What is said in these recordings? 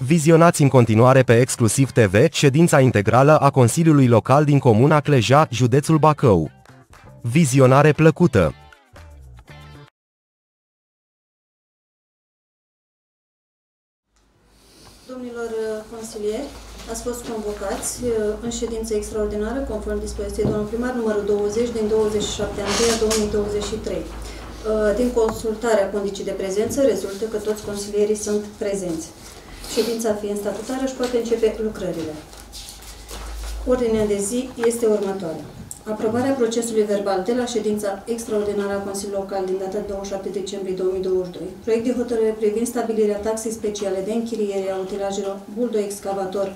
Vizionați în continuare pe Exclusiv TV ședința integrală a Consiliului Local din Comuna Cleja, județul Bacău. Vizionare plăcută! Domnilor consilieri, ați fost convocați în ședință extraordinară, conform dispoziției domnul primar, numărul 20 din 27 ianuarie 2023. Din consultarea condiții de prezență, rezultă că toți consilierii sunt prezenți. Ședința fiind statutară, își poate începe lucrările. Ordinea de zi este următoarea. Aprobarea procesului verbal de la ședința extraordinară a Consiliului Local din data 27 decembrie 2022. Proiect de hotărâre privind stabilirea taxei speciale de închiriere a utilajelor buldo-excavator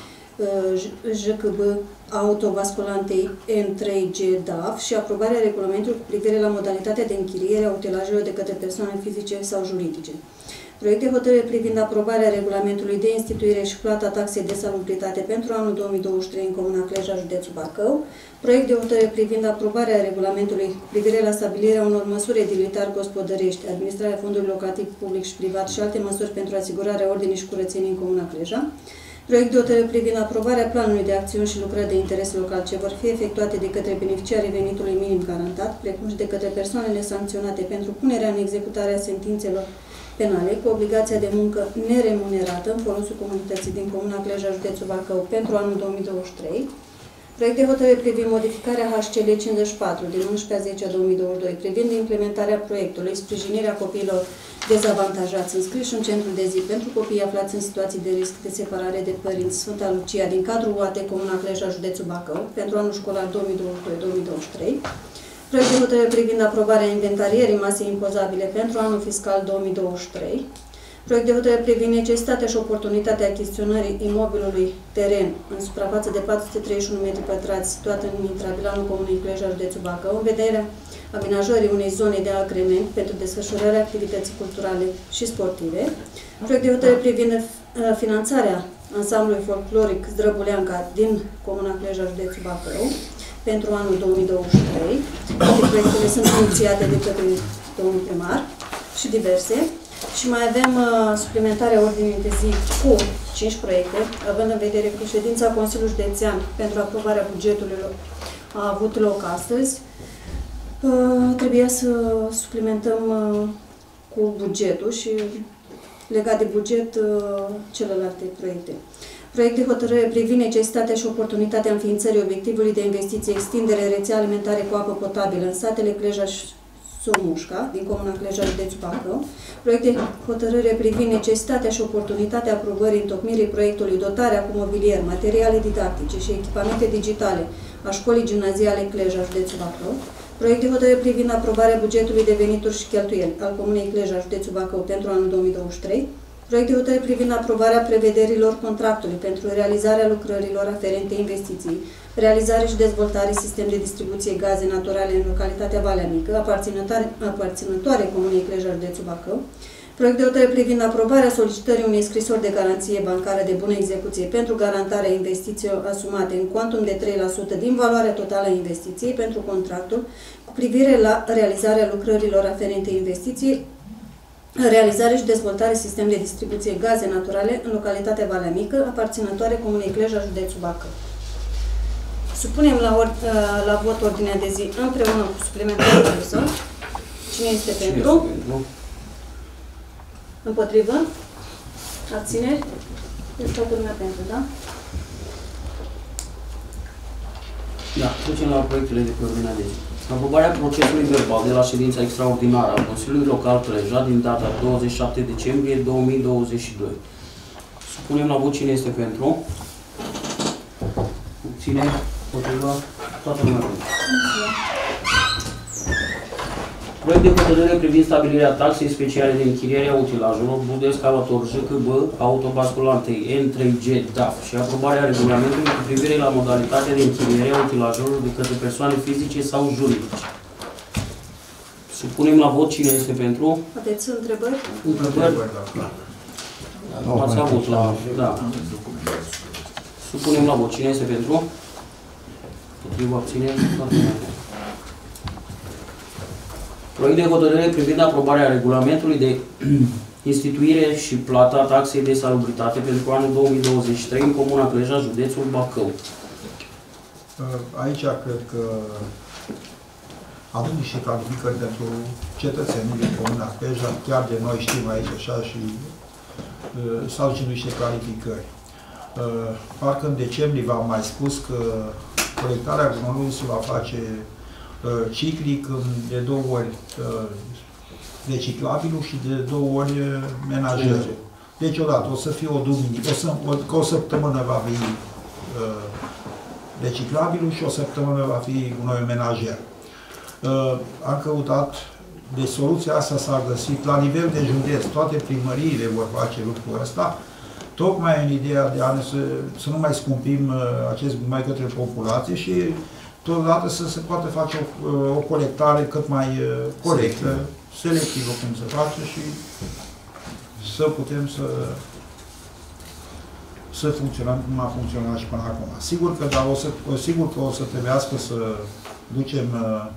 JCB autovasculantei N3G DAF și aprobarea regulamentului cu privire la modalitatea de închiriere a utilajelor de către persoane fizice sau juridice. Proiect de hotărâre privind aprobarea regulamentului de instituire și plata taxei de salubritate pentru anul 2023 în Comuna Cleja, județul Bacău. Proiect de hotărâre privind aprobarea regulamentului cu privire la stabilirea unor măsuri edilitar-gospodărești, administrarea fondului locativ public și privat și alte măsuri pentru asigurarea ordinii și curățenii în Comuna Cleja. Proiect de hotărâre privind aprobarea planului de acțiuni și lucrări de interes local ce vor fi efectuate de către beneficiarii venitului minim garantat, precum și de către persoanele sancționate pentru punerea în executare a sentințelor penale cu obligația de muncă neremunerată în folosul comunității din Comuna Cleja, județul Bacău pentru anul 2023. Proiect de hotărâre privind modificarea HCL 54 din 11/10/2022 privind implementarea proiectului sprijinirea copiilor dezavantajați înscriși în centrul de zi pentru copii aflați în situații de risc de separare de părinți Sfânta Lucia din cadrul UAT Comuna Cleja, județul Bacău pentru anul școlar 2022-2023. Proiect de hotărâre privind aprobarea inventarierii masei impozabile pentru anul fiscal 2023. Proiect de hotărâre privind necesitatea și oportunitatea achiziționării imobilului teren în suprafață de 431 m2 situat în intravilanul Comunei Cleja, județul Bacău, în vederea amenajării unei zone de agrement pentru desfășurarea activității culturale și sportive. Proiect de hotărâre privind finanțarea ansamblului folcloric Zdrăbuleanca din Comuna Cleja, județul Bacău pentru anul 2023. Proiectele sunt inițiate de către domnul primar și diverse. Și mai avem suplimentarea ordinii de zi cu 5 proiecte, având în vedere că ședința Consiliului Județean pentru aprobarea bugetului a avut loc astăzi. Trebuia să suplimentăm cu bugetul și legat de buget celelalte proiecte. Proiect de hotărâre privind necesitatea și oportunitatea înființării obiectivului de investiție extindere rețea alimentare cu apă potabilă în satele Cleja și Somușca, din Comuna Cleja, județul Bacău. Proiect de hotărâre privind necesitatea și oportunitatea aprobării întocmirii proiectului dotarea cu mobilier, materiale didactice și echipamente digitale a școlii gimnaziale Cleja, județul Bacău. Proiect de hotărâre privind aprobarea bugetului de venituri și cheltuieli al Comunei Cleja, județul Bacău pentru anul 2023. Proiect de hotărâre privind aprobarea prevederilor contractului pentru realizarea lucrărilor aferente investiții, realizare și dezvoltare sistem de distribuție gaze naturale în localitatea Valea Mică, aparținătoare Comunei Cleja, județul Bacău. Proiect de hotărâre privind aprobarea solicitării unei scrisori de garanție bancară de bună execuție pentru garantarea investițiilor asumate în cuantum de 3% din valoarea totală a investiției pentru contractul cu privire la realizarea lucrărilor aferente investiției, realizare și dezvoltare sistem de distribuție gaze naturale în localitatea Valea Mică, aparținătoare Comunei Cleja, județul Bacău. Supunem la vot ordinea de zi împreună cu suplimentarea propusă. Cine este pentru? Împotrivă? Abțineri? Deci toată lumea pentru, da? Da, trecem la proiectele de pe ordinea de zi. Aprobarea procesului verbal de la ședința extraordinară a Consiliului Local Cleja din data 27 decembrie 2022. Supunem la vot cine este pentru. Cine? Potriva? Toată lumea pentru. Proiect de hotărâre privind stabilirea taxei speciale de închiriere a utilajelor buldo-excavator JCB autobasculantei N3G DAF și aprobarea regulamentului cu privire la modalitatea de închiriere a utilajelor de către persoane fizice sau juridice. Supunem la vot cine este pentru. Aveți întrebări? Întrebări? Ați avut la... Da. Supunem la vot cine este pentru. Potriva abținere. Proiect de hotărâre privind aprobarea regulamentului de instituire și plata taxei de salubritate pentru anul 2023 în Comuna Cleja, județul Bacău. Aici cred că avem niște clarificări pentru cetățenii din Comuna Cleja, chiar de noi știm aici așa și să aducem niște clarificări. Parcă în decembrie v-am mai spus că colectarea gunoiului se va face ciclic de 2 ori reciclabilul și de 2 ori menajere. Deci odată o să fie o duminică, o săptămână va fi reciclabilul și o săptămână va fi gunoi menajer. Am căutat, de soluția asta s-a găsit la nivel de județ, toate primăriile vor face lucrul ăsta, tocmai în ideea de a să nu mai scumpim acest gunoi către populație și totodată să se poate face o colectare cât mai corectă, selectivă cum se face și să putem să funcționăm cum a funcționat și până acum. Sigur că, sigur că o să trebuiască să ducem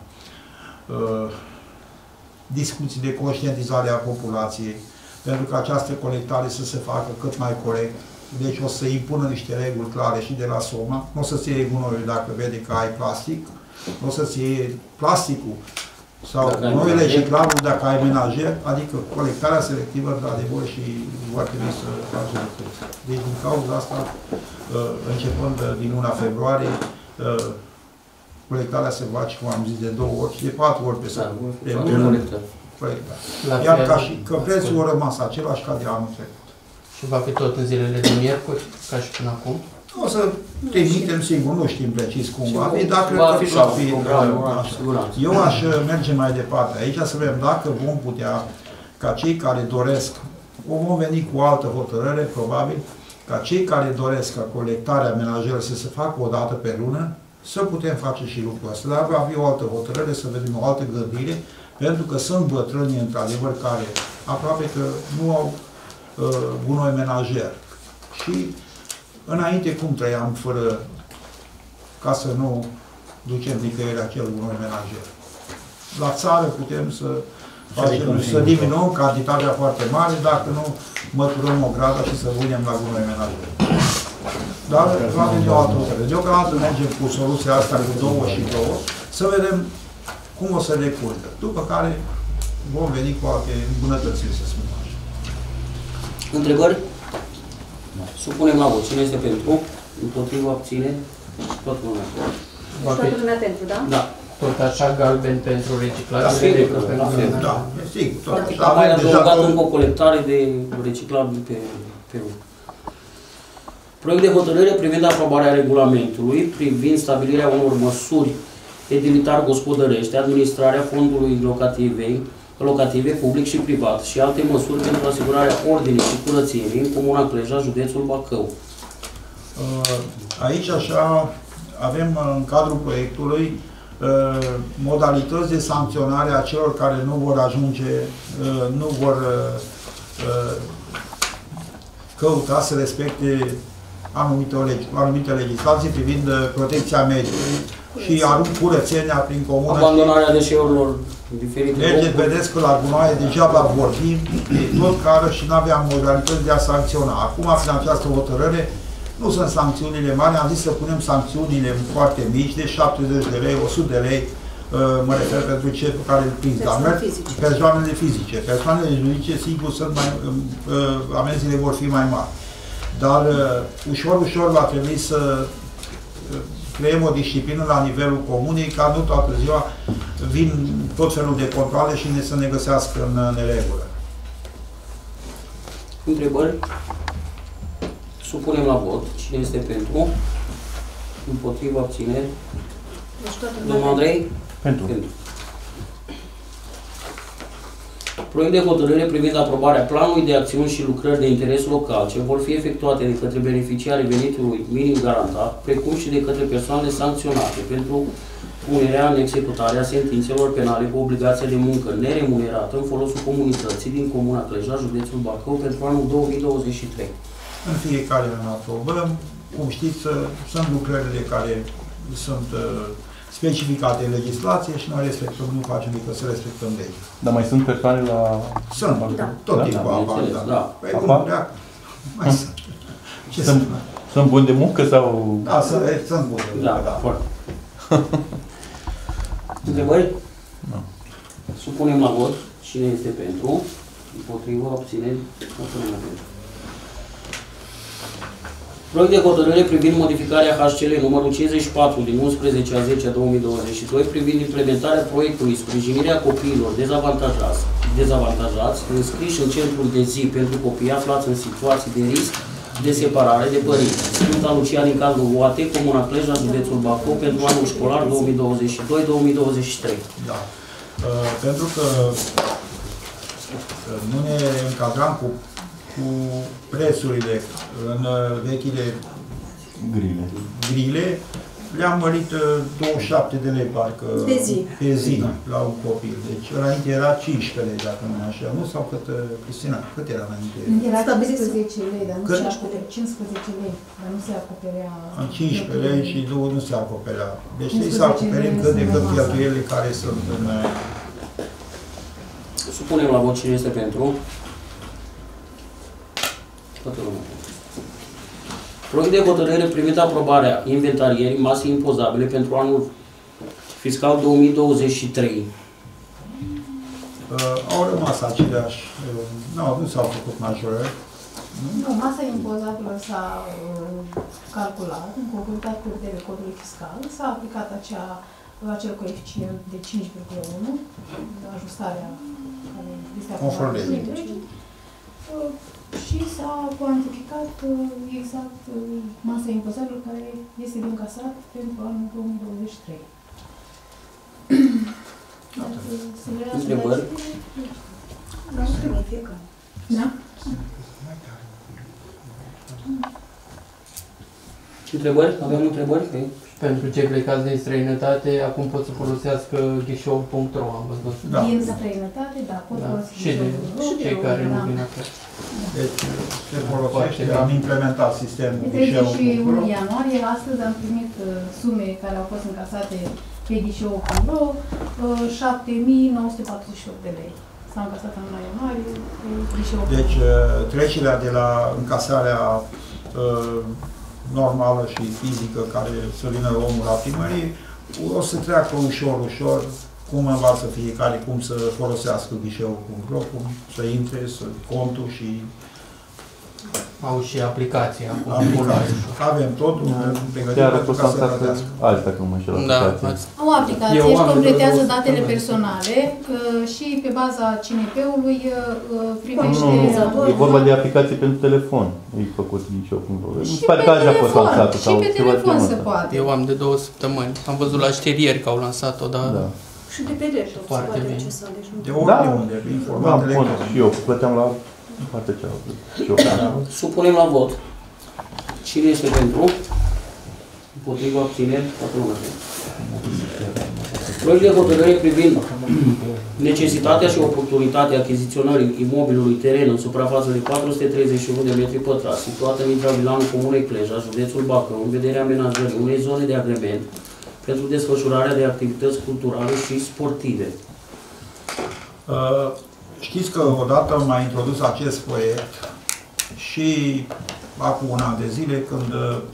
discuții de conștientizare a populației, pentru că această colectare să se facă cât mai corect. Deci o să impună niște reguli clare și de la SOMA. Nu o să-ți iei gunoiul dacă vede că ai plastic, nu o să-ți iei plasticul sau gunoiul reciclabil dacă ai menajer, adică colectarea selectivă, într-adevăr, și va trebui să faci lucruri. Deci, din cauza asta, începând din luna februarie, colectarea se face, cum am zis, de 2 ori și de 4 ori pe lună. Iar că prețul a rămas același ca de anul trecut. Și va fi tot în zilele de miercuri, ca și până acum? O să trimitem, sigur, nu știm precis cum va fi, dar cred că va fi. Eu aș merge mai departe aici să vedem dacă vom putea, ca cei care doresc, vom veni cu o altă hotărâre, probabil, ca cei care doresc ca colectarea menajeră să se facă o dată pe lună, să putem face și lucrul ăsta. Dar va fi o altă hotărâre, să vedem o altă gândire, pentru că sunt bătrâni, într-adevăr, care aproape că nu au gunoi menajer. Și înainte cum trăiam fără, ca să nu ducem nicăieri acel gunoi menajer. La țară putem să diminuăm cantitatea foarte mare, dacă nu măturăm o gradă și să punem la gunoi menajer. Dar va veni o altă hotărâre. Deocamdată mergem cu soluția asta cu 2 și 2, să vedem cum o să decurgă. După care vom veni cu alte îmbunătățiri, să spunem așa. Întrebări? Supunem la vot. Cine este pentru? Împotriva, abține? Toată lumea. Toată lumea pentru, da? Da. Tot așa galben pentru reciclare? Da, sigur. Practic am mai adăugat încă o colectare de reciclabil pe lună. Proiect de hotărâre privind aprobarea regulamentului privind stabilirea unor măsuri edilitar-gospodărești, administrarea fondului locative, public și privat și alte măsuri pentru asigurarea ordinii și curățenii în Comuna Cleja, județul Bacău. Aici așa avem în cadrul proiectului modalități de sancționare a celor care nu vor ajunge, nu vor căuta să respecte anumite legislații privind protecția mediului și curățenia prin comună. Abandonarea deșeurilor diferite. Mergeți, vedeți că la gunoaie degeaba vorbim, e tot cară și nu aveam modalități de a sancționa. Acum, prin această hotărâre, nu sunt sancțiunile mari, am zis să punem sancțiunile foarte mici, de 70 de lei, 100 de lei, mă refer pentru cei pe care îl prins. Persoanele fizice. Persoanele juridice, sigur, amenziile vor fi mai mari. Dar ușor, ușor va trebui să creăm o disciplină la nivelul comunei, ca nu toată ziua vin tot felul de controle și să ne găsească în neregulă. Întrebări? Supunem la vot. Cine este pentru? Împotriva, abțineri? Domnul Andrei? Pentru. Proiect de hotărâre privind aprobarea planului de acțiuni și lucrări de interes local ce vor fi efectuate de către beneficiarii venitului minim garantat, precum și de către persoanele sancționate pentru punerea în executare a sentințelor penale cu obligație de muncă neremunerată în folosul comunității din Comuna Cleja, județul Bacău, pentru anul 2023. În fiecare an aprobăm. Cum știți, sunt lucrările care sunt specificate în legislație și noi respectăm, nu facem decât să respectăm legea. Dar mai sunt persoane la... Sunt, da. Tot da? timpul apar, da. Da. Păi cum, mai sunt. Ce sunt buni de muncă sau... Da, sunt buni de muncă, da. Foarte. Întrebări? Nu. Supunem la vot. Cine este pentru? Împotrivă, abțineri, supunem la vot. Proiect de hotărâre privind modificarea HCL numărul 54 din 11/10/2022 privind implementarea proiectului sprijinirea copiilor dezavantajați înscriși în centrul de zi pentru copii aflați în situații de risc de separare de părinți. Sfânta Lucia din Cadrul Oate, Comuna Cleja, județul Bacău, pentru anul școlar 2022-2023. Da. Pentru că nu ne încadram cu prețurile în vechile grile, le-am mărit 27 de lei, parcă, pe zi la un copil. Deci înainte era 15 lei, dacă nu așa. Nu? Sau cât, Cristina, cât era înainte? Era 15 lei, dar nu se acoperea. 15 lei, dar nu se acoperea... 15 lei și nu se acoperea. Deci trebuie să acoperim cât de cât cheltuielile care sunt în... Supunem la vot cine este pentru. Toată lumea. Proiect de hotărâre privind aprobarea inventarierii masei impozabile pentru anul fiscal 2023. Au rămas aceleași, nu s-au făcut majorări. Nu, masa impozabilă s-a calculat în conformitate cu criteriile codului fiscal, s-a aplicat acel coeficient de 5,1, ajustarea care este aprobată și s-a cuantificat exact masa impozabilă care este de încasat pentru anul 2023. Întrebări? Nu trebuie fiecare. Da? Întrebări? Avem întrebări? Pentru cei plecați din străinătate, acum pot să folosească ghișou.ro, am văzut. Da. Din străinătate, da, pot folosi Și cei care nu vin acasă. Deci se folosește, am implementat sistemul Pe 31 ianuarie, astăzi am primit sume care au fost încasate pe ghișou.ro, 7.948 de lei. S-a încasat în luna ianuarie pe ghișou.ro. Deci trecerea de la încasarea normală și fizică care să vină omul la primărie, o să treacă ușor, ușor, cum învață fiecare, cum să folosească ghișeu.ro, cum să intre, să contul și... Au și aplicația. Avem totul pregătit pentru ca să plătească. Alta, cum așa, aplicație. Au o aplicație și completează datele personale și pe baza CNP-ului primește... Nu, e vorba de aplicație pentru telefon. E făcut ghișeu.ro. Și pe telefon, și pe telefon se poate. Eu am de 2 săptămâni. Am văzut la șterieri că au lansat-o, dar... Și de pe laptop se poate accesa. De oriunde, informat electronic. Și eu plăteam la partea cealaltă. Supunem la vot. Cine este pentru? Împotriva, abțineri, toată lumea. Proiect de hotărâre privind necesitatea și oportunitatea achiziționării imobilului teren în suprafață de 431 de metri pătrați, situată în intravilanul Comunei Cleja, județul Bacău, în vederea amenajării unei zone de agrement pentru desfășurarea de activități culturale și sportive. Știți că odată am mai introdus acest proiect și acum un an de zile, când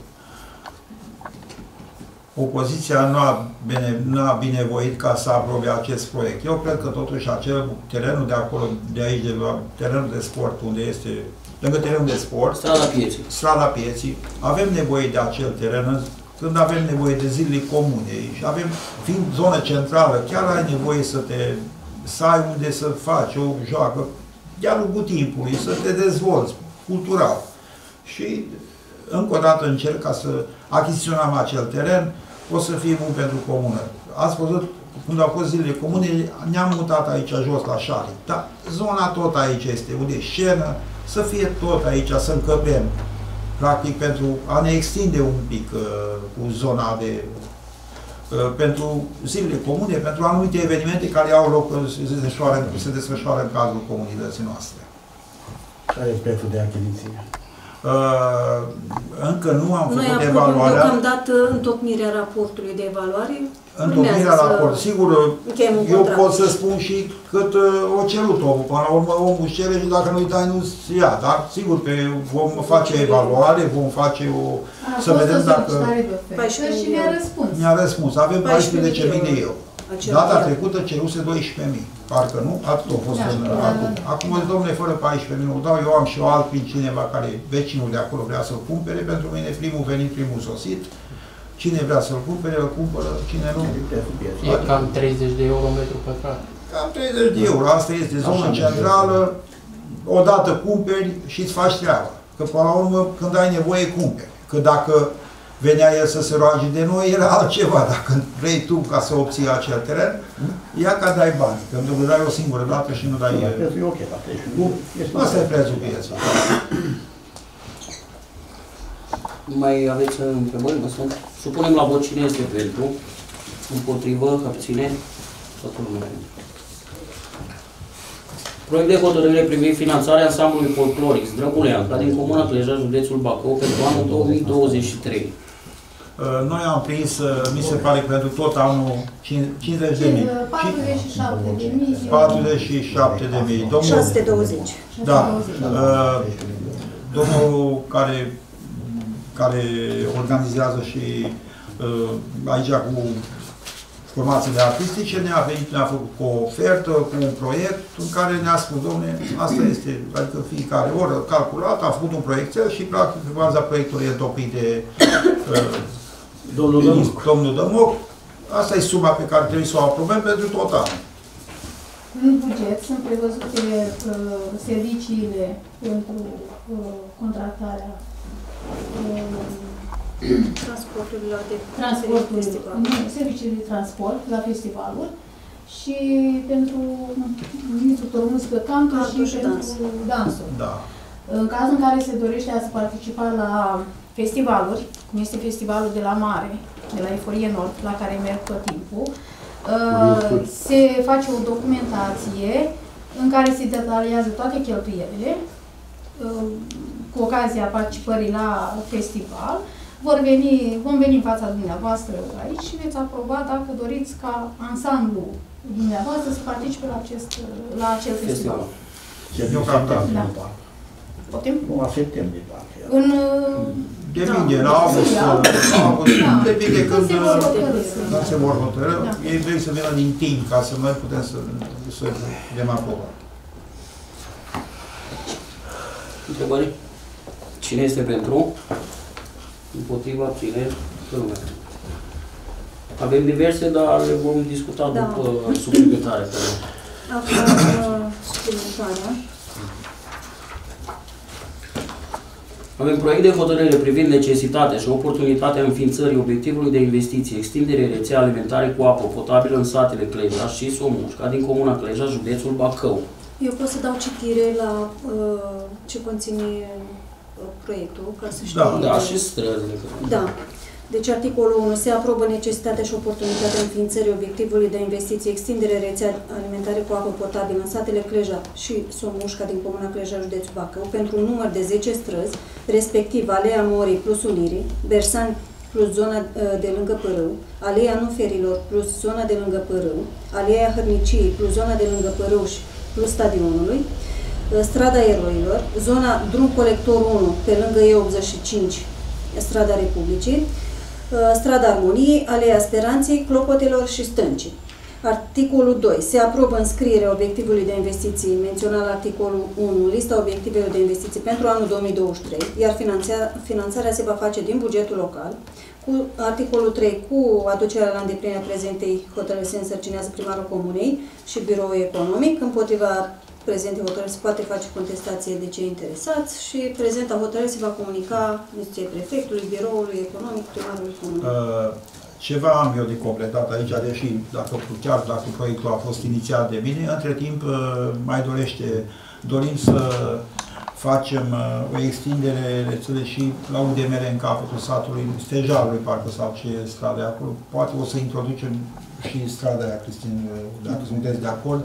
opoziția nu a binevoit ca să aprobe acest proiect. Eu cred că totuși acel terenul de acolo, de aici, terenul de sport, unde este, lângă terenul de sport, Strada Pieții, avem nevoie de acel teren când avem nevoie de zilele comune și avem, fiind zonă centrală, chiar ai nevoie să ai unde să faci o joacă de-a lungul timpului, să te dezvolți cultural. Și încă o dată încerc ca să achiziționăm acel teren, o să fie bun pentru comună. Ați văzut, când au fost zilele comune, ne-am mutat aici jos la Șari. Dar zona tot aici este, unde e scenă, să fie tot aici, să încăpem. Practic, pentru a ne extinde un pic cu zona de... pentru zilele comune, pentru anumite evenimente care au loc, se desfășoară în cadrul comunității noastre. Care e prețul de achiziție? Încă nu am Noi făcut aprobăm evaluarea. deocamdată întocmirea raportului de evaluare. Întocmirea raport. Sigur, eu pot să spun și cât o cerut omul. Până la urmă omul își cere și dacă nu-i dai, nu-ți ia. Dar sigur că vom face evaluare, vom face o... să vedem dacă... Și mi-a răspuns. Mi-a răspuns. Avem 14.000 de euro. Data trecută ceruse 12.000. Parcă nu? Atât a fost acum. Acum, domnule, fără 14.000 nu dau. Eu am și o alt prin cineva care, vecinul de acolo, vrea să-l cumpere. Pentru mine, primul venit, primul sosit. Cine vrea să-l cumpere, îl cumpără. Cine nu... E cam 30 de euro metru pătrat. Cam 30 de euro. Asta este zona centrală. Odată cumperi și îți faci treaba. Că, până la urmă, când ai nevoie, cumperi. Că dacă venea el să se roage de noi, era altceva. Dacă vrei tu ca să obții acel teren, ia ca dai bani. Pentru că dai o singură dată și nu dai... Asta e prețul pieței. Mai aveți întrebări? Supunem la vot cine este pentru, împotrivă, abține, toată lumea. Proiect de hotărâre privind finanțarea ansamblului folcloric Zdrăbuleanca din Comuna Cleja, județul Bacău, pentru anul 2023. Noi am prins, mi se pare că pentru tot anul 50.000. 47.000. 620. Da. Domnul care organizează și aici cu formațiile artistice ne-a venit, ne-a făcut o ofertă, cu un proiect în care ne-a spus, dom'le, asta este, adică fiecare oră calculat, a făcut un proiect și practic pe baza proiectului întocmit de domnul Dămoc. Asta e suma pe care trebuie să o aprobăm pentru tot anul. În buget sunt prevăzute serviciile pentru contractarea serviciile de transport la festivaluri și pentru instructorul muzică canto și pentru dansuri. Da. În cazul în care se dorește a se participa la festivaluri, cum este festivalul de la Mare, de la Eforie Nord, la care merg tot timpul, se face o documentație în care se detaliază toate cheltuielile cu ocazia participării la festival. Vom veni în fața dumneavoastră aici și veți aproba dacă doriți ca ansamblu dumneavoastră să participe la acel festival. Da. Poftim? La septembrie, parcă. Depinde, la august, depinde când se vor hotărâ. Ei trebuie să vină din timp ca să noi putem să vedem aproba. Întrebări? Cine este pentru? Împotriva, abțineri, lumea. Avem diverse, dar le vom discuta după suplimentare. Acum, suplimentarea. Avem proiect de hotărâre privind necesitatea și oportunitatea înființării obiectivului de investiție, extindere rețea alimentare cu apă potabilă în satele Cleja și Somușca din Comuna Cleja, județul Bacău. Eu pot să dau citire la ce conține proiectul, ca să știu. Da, și străzile. Da. Deci articolul 1. Se aprobă necesitatea și oportunitatea înființării obiectivului de investiție, extindere rețea alimentare cu apă potabilă în satele Cleja și Somușca din Comuna Cleja, județul Bacău, pentru un număr de 10 străzi, respectiv Aleea Morii plus Unirii, Bersani plus zona de lângă Părâu, Aleea Nuferilor plus zona de lângă Părâu, Aleea Hărniciei plus zona de lângă Părâu și plus stadionului, Strada Eroilor, zona Drum Colector 1 pe lângă E85, Strada Republicii, Strada Armoniei, Aleea Speranței, Clopotelor și Stâncii. Articolul 2. Se aprobă înscrierea obiectivului de investiții menționat la articolul 1, lista obiectivelor de investiții pentru anul 2023, iar finanțarea se va face din bugetul local. Cu articolul 3, cu aducerea la îndeplinirea prezentei hotărâri se însărcinează primarul comunei și biroul economic. Împotriva prezentei hotărâri se poate face contestație de cei interesați și prezenta hotărâre se va comunica instituției prefectului, biroului economic, primarului comunei. Ceva am eu de completat aici, deși chiar dacă proiectul a fost inițiat de mine, între timp mai dorim să facem o extindere rețele și la UDMR în capătul satului, Stejarului, parcă, sau ce e strada acolo. Poate o să introducem și strada aia, Cristin, dacă sunteți de acord,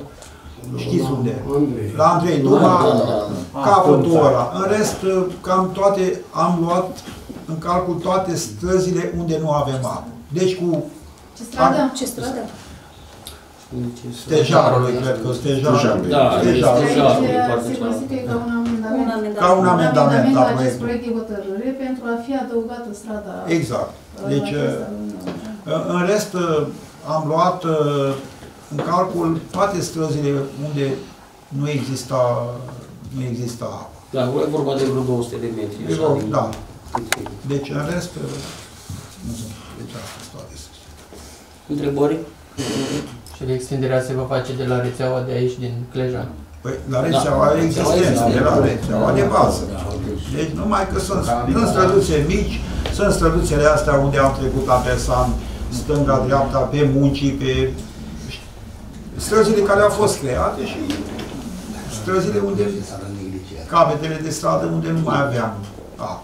Știți unde? La Andrei Duma, capătul ăla. În rest, cam toate, am luat în calcul toate străzile unde nu avem apă. Deci cu... Ce stradă? Ce stradă? Stejarului, cred că Stejarului. Da, se constituie ca un amendament la acest proiect de hotărâre pentru a fi adăugată strada. Exact. Deci, în rest, am luat în calcul toate străzile unde nu exista apă. Da, e vorba de vreo 200 de metri. Da. Deci, în rest, nu sunt. Deci, astea sunt toate. Întrebări? Și extinderea se va face de la rețeaua de aici, din Cleja? Păi, la rețeaua existentă, de la rețeaua de bază. Deci, numai că sunt străduțe mici, sunt străduțele astea unde am trecut la Persan, stânga-dreapta, pe Muncii, pe străzile care au fost create și străzile unde, capetele de stradă unde nu mai aveam apă.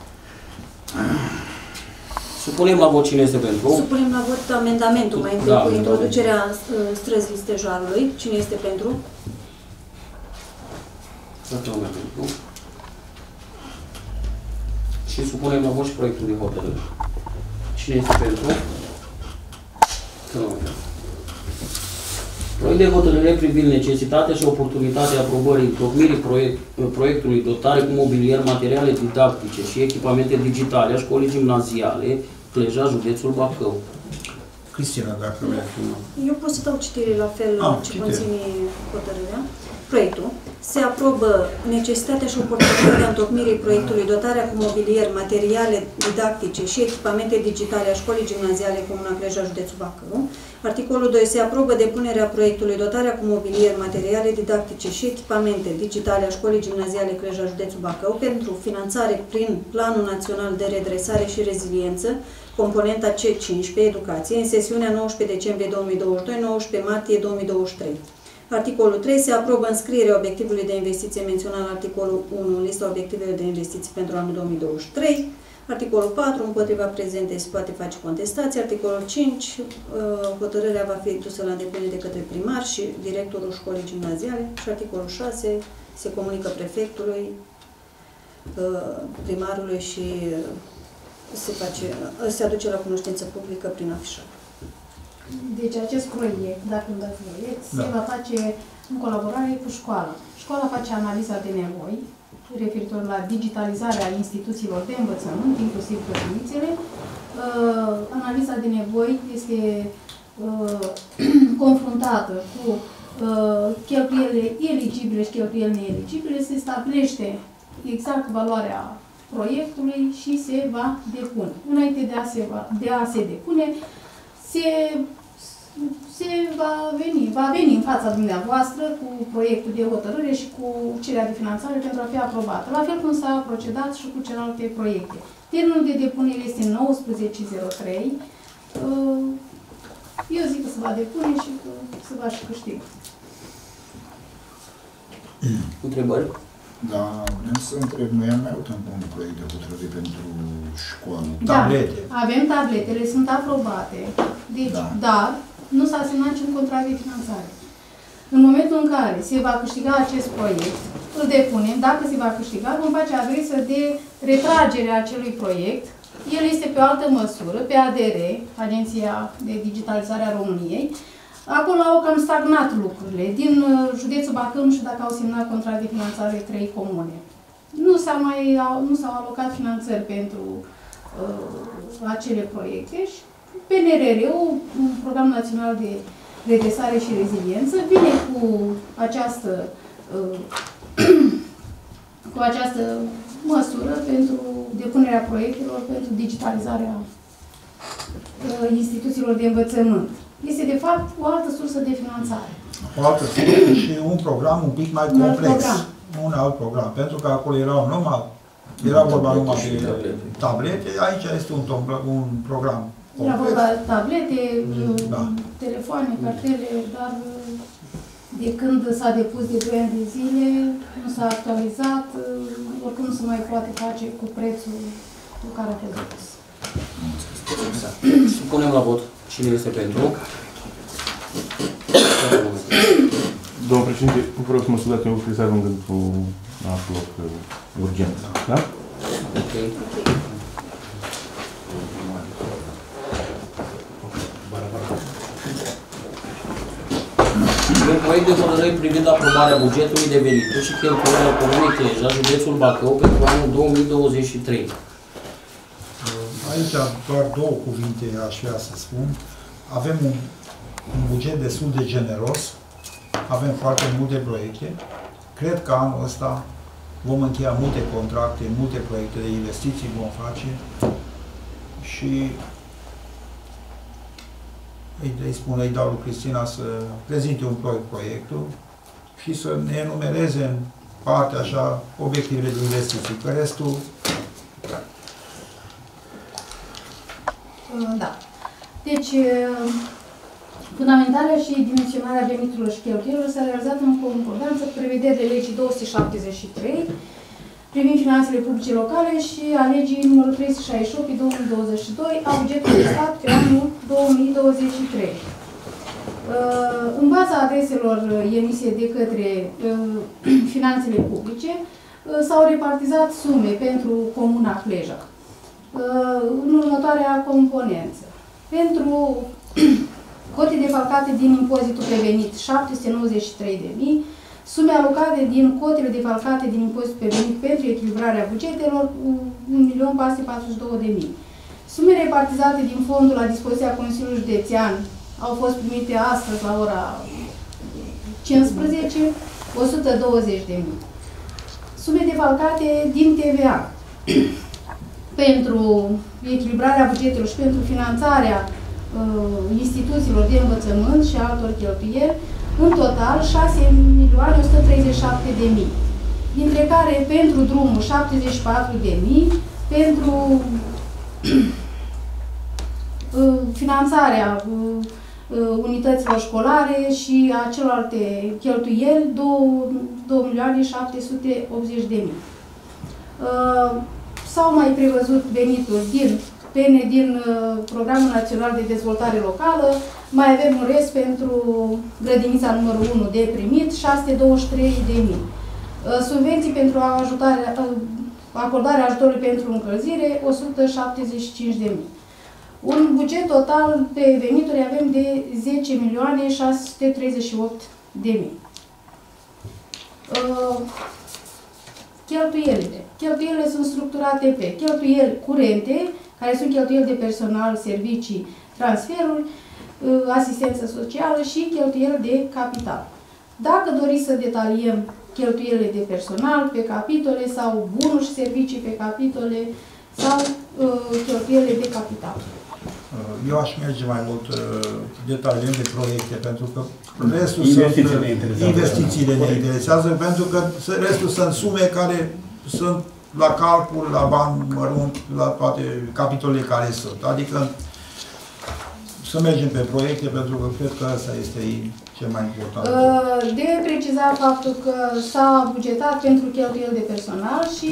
Supunem la vot cine este pentru. Supunem la vot amendamentul mai întâi cu introducerea străzii Stejarului. Cine este pentru? Toată lumea pentru. Și supunem la vot și proiectul de hotărâre. Cine este pentru? Proiect de hotărâre privind necesitatea și oportunitatea aprobării întocmirii proiectului dotare cu mobilier, materiale didactice și echipamente digitale a școlii gimnaziale Cleja, județul Bacău. Cristina, dacă vrei. Eu pot să dau citire la fel ce conține hotărârea. Proiectul. Se aprobă necesitatea și oportunitatea întocmirii proiectului dotarea cu mobilier, materiale didactice și echipamente digitale a școlii gimnaziale Comuna Cleja, județul Bacău. Articolul 2. Se aprobă depunerea proiectului dotarea cu mobilier, materiale didactice și echipamente digitale a școlii gimnaziale Cleja, județul Bacău pentru finanțare prin Planul Național de Redresare și Reziliență, componenta C5 pe educație, în sesiunea 19 decembrie 2022-19 martie 2023. Articolul 3. Se aprobă înscrierea obiectivului de investiție menționat la articolul 1 în lista obiectivelor de investiții pentru anul 2023. Articolul 4. Împotriva prezentei se poate face contestație. Articolul 5. Hotărârea va fi dusă la îndeplinire de către primar și directorul școlii gimnaziale. Și articolul 6. Se comunică prefectului, primarului și se aduce la cunoștință publică prin afișare. Deci acest proiect, dacă îmi dați voie, se va face în colaborare cu școala. Școala face analiza de nevoi referitor la digitalizarea instituțiilor de învățământ, inclusiv grădinițele. Analiza de nevoi este confruntată cu cheltuielile eligibile și cheltuielile neeligibile. Se stabilește exact valoarea proiectului și se va depune. Înainte de a se depune, va veni în fața dumneavoastră cu proiectul de hotărâre și cu cererea de finanțare pentru a fi aprobată. La fel cum s-a procedat și cu celelalte proiecte. Termenul de depunere este 19.03. Eu zic că se va depune și că se va și câștiga. Întrebări? Da, vrem să întreb, noi am mai avut un proiect de hotărâre pentru școală. Tablete. Da, avem tabletele, sunt aprobate, deci, dar nu s-a semnat niciun contract de finanțare. În momentul în care se va câștiga acest proiect, îl depunem, dacă se va câștiga, vom face adresă de retragere a acelui proiect. El este pe o altă măsură, pe ADR, Agenția de Digitalizare a României. Acolo au cam stagnat lucrurile. Din județul Bacău, nu știu dacă au semnat contract de finanțare 3 comune. Nu s-au alocat finanțări pentru acele proiecte și PNRR-ul, un program național de redresare și reziliență, vine cu această măsură pentru depunerea proiectelor pentru digitalizarea instituțiilor de învățământ. Este, de fapt, o altă sursă de finanțare. O altă sursă și un program un pic mai complex. Un alt program. Pentru că acolo era vorba numai de tablete, aici este un program complex. Era vorba de tablete, telefoane, cartele, dar de când s-a depus de 2 ani de zile, nu s-a actualizat, oricum nu se mai poate face cu prețul cu care a fost depus. Supunem la vot. Cine este pentru? Domnul președinte, vă rog să mă scuzați, eu vreau să ajung într-un alt loc urgent. Da? Ok. Un proiect de hotărâre privind aprobarea bugetului de venituri și cheltuielile Comunei Cleja, județul Bacău, pentru anul 2023. Aici doar două cuvinte aș vrea să spun. Avem un buget destul de generos, avem foarte multe proiecte. Cred că anul ăsta vom încheia multe contracte, multe proiecte de investiții vom face și îi dau lui Cristina să prezinte un proiectul și să ne enumereze în partea așa obiectivele de investiții. Că restul... Da. Deci, fundamentarea și dimensionarea veniturilor și cheltuielilor s-a realizat în concordanță cu prevederile legii 273 privind finanțele publice locale și a legii numărul 368 din 2022 a bugetului de stat pe anul 2023. În baza adreselor emise de către finanțele publice, s-au repartizat sume pentru Comuna Cleja în următoarea componență. Pentru cote defalcate din impozitul pe venit 793.000, sume alocate din cotele defalcate din impozitul pe venit pentru echilibrarea bugetelor 1.442.000. Sume repartizate din fondul la dispoziția Consiliului Județean au fost primite astăzi la ora 15, 120.000. Sume defalcate din TVA pentru echilibrarea bugetelor și pentru finanțarea instituțiilor de învățământ și altor cheltuieli, în total 6.137.000, dintre care pentru drumul 74.000, pentru finanțarea unităților școlare și a celorlalte cheltuieli 2.780.000. S-au mai prevăzut venituri din Programul Național de Dezvoltare Locală, mai avem un rest pentru grădinița numărul 1 de primit, 623.000. Subvenții pentru acordarea ajutorului pentru încălzire, 175.000. Un buget total pe venituri avem de 10.638.000. Cheltuielile. Cheltuielile sunt structurate pe cheltuieli curente, care sunt cheltuieli de personal, servicii, transferuri, asistență socială și cheltuieli de capital. Dacă doriți să detaliem cheltuielile de personal pe capitole sau bunuri și servicii pe capitole sau cheltuielile de capital. Eu aș merge mai mult detaliem de proiecte, pentru că restul investițiile ne interesează, pentru că restul sunt sume care sunt la calcul, la bani mărunt, la toate capitolele care sunt. Adică să mergem pe proiecte, pentru că cred că asta este cel mai important. De precizat faptul că s-a bugetat pentru cheltuieli de personal și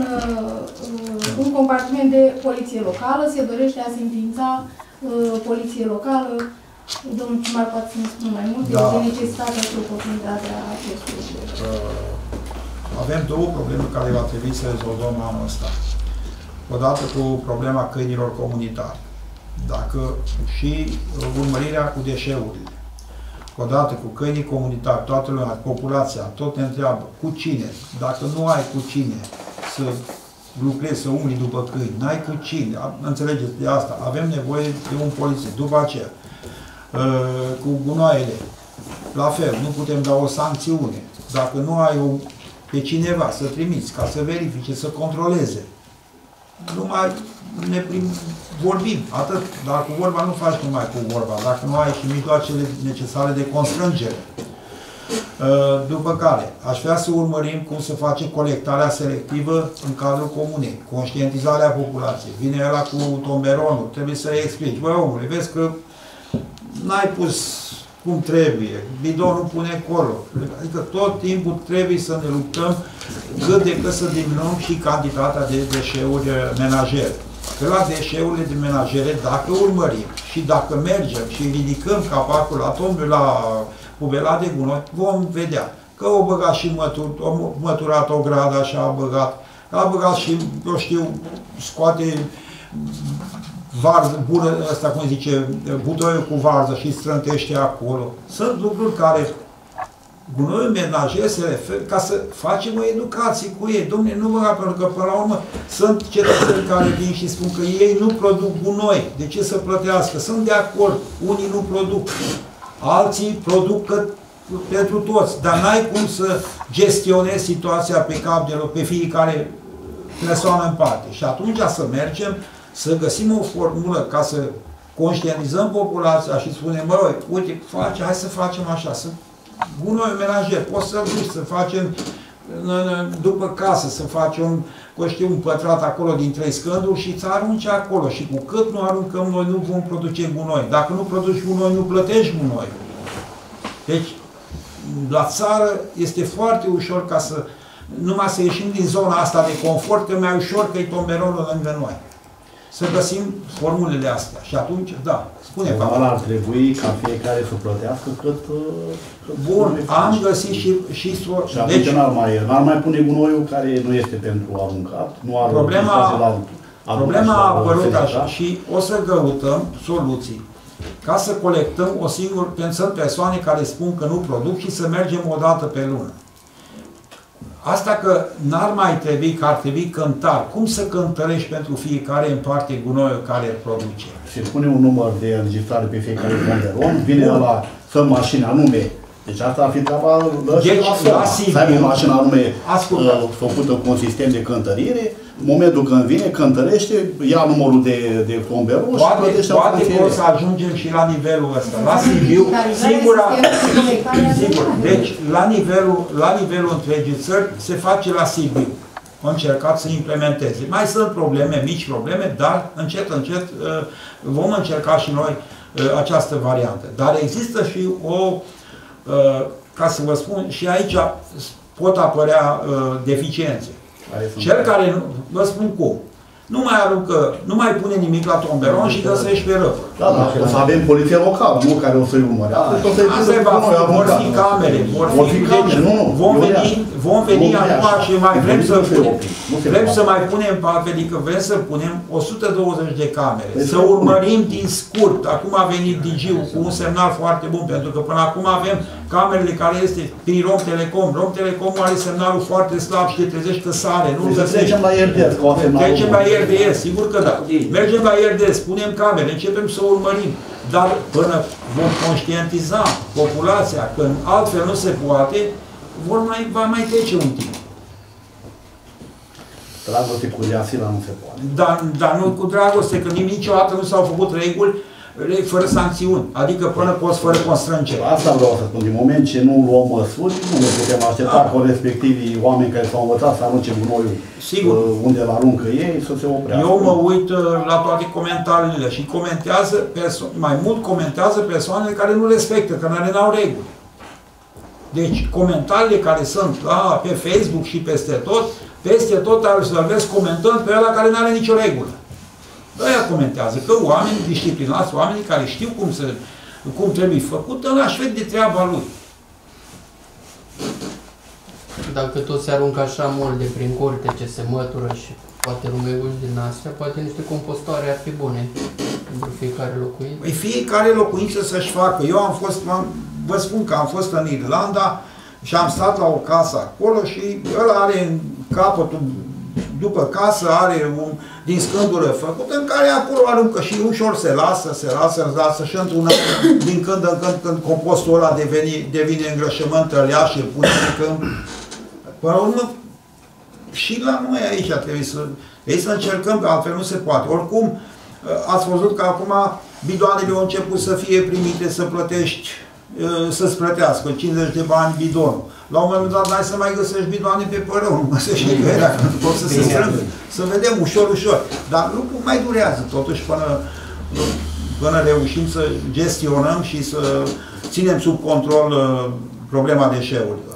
un compartiment de poliție locală. Se dorește a se înființa poliție locală. Domnul primar poate să ne spună mai mult de necesitatea și oportunitatea acestui. Avem două probleme care va trebui să rezolvăm anul ăsta. Odată cu problema câinilor comunitari, și urmărirea cu deșeurile. Odată cu câinii comunitari, toată lumea, populația, tot ne întreabă cu cine. Dacă nu ai cu cine să lucrezi, să umbli după câini, n-ai cu cine, înțelegeți de asta, avem nevoie de un polițist. După aceea, cu gunoaiele, la fel, nu putem da o sancțiune. Dacă nu ai pe cineva să trimiți, ca să verifice, să controleze, numai vorbim, atât. Dar cu vorba nu faci numai cu vorba, dacă nu ai și mijloacele necesare de constrângere. După care, aș vrea să urmărim cum să face colectarea selectivă în cadrul comunei, conștientizarea populației. Vine ăla cu tomberonul, trebuie să-i explici. Băi, omule, vezi că n-ai pus cum trebuie, bidonul pune acolo. Adică tot timpul trebuie să ne luptăm cât de cât să diminuăm și cantitatea de deșeuri menajere. Că la deșeurile de menajere, dacă urmărim și dacă mergem și ridicăm capacul la pubela de gunoi, vom vedea că o băgat și măturat o gradă și a băgat și, eu știu, scoate varză, bună, asta cum zice, butoiul cu varză și strântește acolo. Sunt lucruri care gunoiul menajer se referă ca să facem o educație cu ei. Dom'le, nu băga, pentru că până la urmă sunt cetățeni care vin și spun că ei nu produc gunoi. De ce să plătească? Sunt de acord. Unii nu produc. Alții produc pentru toți. Dar n-ai cum să gestionezi situația pe cap de loc, pe fiecare persoană în parte. Și atunci să mergem, să găsim o formulă ca să conștientizăm populația și spunem, măi, uite, hai să facem așa, să gunoi menajer, poți să duci, să facem după casă, să faci un pătrat acolo din 3 scânduri și îți arunci acolo. Și cu cât nu aruncăm noi, nu vom produce gunoi. Dacă nu produci gunoi, nu plătești gunoi. Deci, la țară este foarte ușor ca să numai să ieșim din zona asta de confort, că mai ușor că e tomberonul lângă noi. Să găsim formulele astea. Și atunci, da, spune Dar ar trebui ca fiecare să plătească cât... Bun, am găsit și Și atunci deci, n-ar mai pune gunoiul care nu este pentru aruncat, nu are problema a apărut așa și o să căutăm soluții ca să colectăm sunt persoane care spun că nu produc și să mergem o dată pe lună. Asta că n-ar mai trebui, că ar trebui cântar. Cum să cântărești pentru fiecare în parte gunoiul care îl produce? Și pune un număr de înregistrare pe fiecare tomberon, vine ăla să mașini anume. Deci asta ar fi treaba să aibă o mașină anume făcută cu un sistem de cântărire. În momentul când vine, cântărește, ia numărul de tomberon și plătește. Poate că o să ajungem și la nivelul ăsta. La Sibiu, sigur. Deci, la nivelul întregii țări, se face la Sibiu. Am încercat să implementeze. Mai sunt probleme, mici probleme, dar încet, încet vom încerca și noi această variantă. Dar există și ca să vă spun, și aici pot apărea deficiențe. Cel care, vă spun cum, nu mai pune nimic la tomberon și găsești pe răpă. Da, o să avem poliție locală, nu care o să-i urmărească. Vor fi camere, vom veni acum și mai vrem să mai punem, adică vrem să punem 120 de camere, să urmărim din scurt. Acum a venit DG-ul cu un semnal foarte bun, pentru că până acum avem camerele care este prin Rom Telecom. Rom Telecom are semnalul foarte slab și te trezești că sare, nu-l găsești. Trecem la RDS, trecem la RDS, sigur că da. Mergem la RDS, punem camere, începem să urmărim. Dar până vom conștientiza populația că altfel nu se poate, va mai trece un timp. Dragoste cu Iasila nu se poate. Dar nu cu dragoste, că niciodată nu s-au făcut reguli fără sancțiuni, adică până poți fără constrângere. Asta vreau să spun, din moment ce nu luăm măsuri, nu ne putem aștepta cu respectivii oameni care s-au învățat să arunce gunoiul unde îl aruncă ei, să se oprească. Eu mă uit la toate comentariile și mai mult comentează persoanele care nu respectă, că n-au reguli. Deci comentariile care sunt pe Facebook și peste tot să vezi comentând pe ăla care nu are nicio regulă. Aia comentează că oameni disciplinați, oamenii care știu cum trebuie făcut, ăla își vede de treaba lui. Dacă tot se aruncă așa multe prin curte ce se mătură și poate rumeguri din astea, poate niște compostoare ar fi bune pentru fiecare locuință. Păi fiecare locuință să-și facă. Eu vă spun că am fost în Irlanda și am stat la o casă acolo și ăla are în capătul după casă, are din scândură făcut, în care acolo aruncă și ușor se lasă și într-una, din când în când compostul ăla devine îngrășământ, îl ia și îl pune în câmp. Până la urmă, și la noi aici trebuie să încercăm, că altfel nu se poate. Oricum, ați văzut că acum bidoanele au început să fie primite, să plătești, să-ți plătească 50 de bani bidonul. La un moment dat, n-ai să mai găsești bidoane pe părău, nu găsești nicăierea, că nu pot să se strângă. Să vedem ușor. Dar lucrul mai durează, totuși, până reușim să gestionăm și să ținem sub control problema deșeurilor.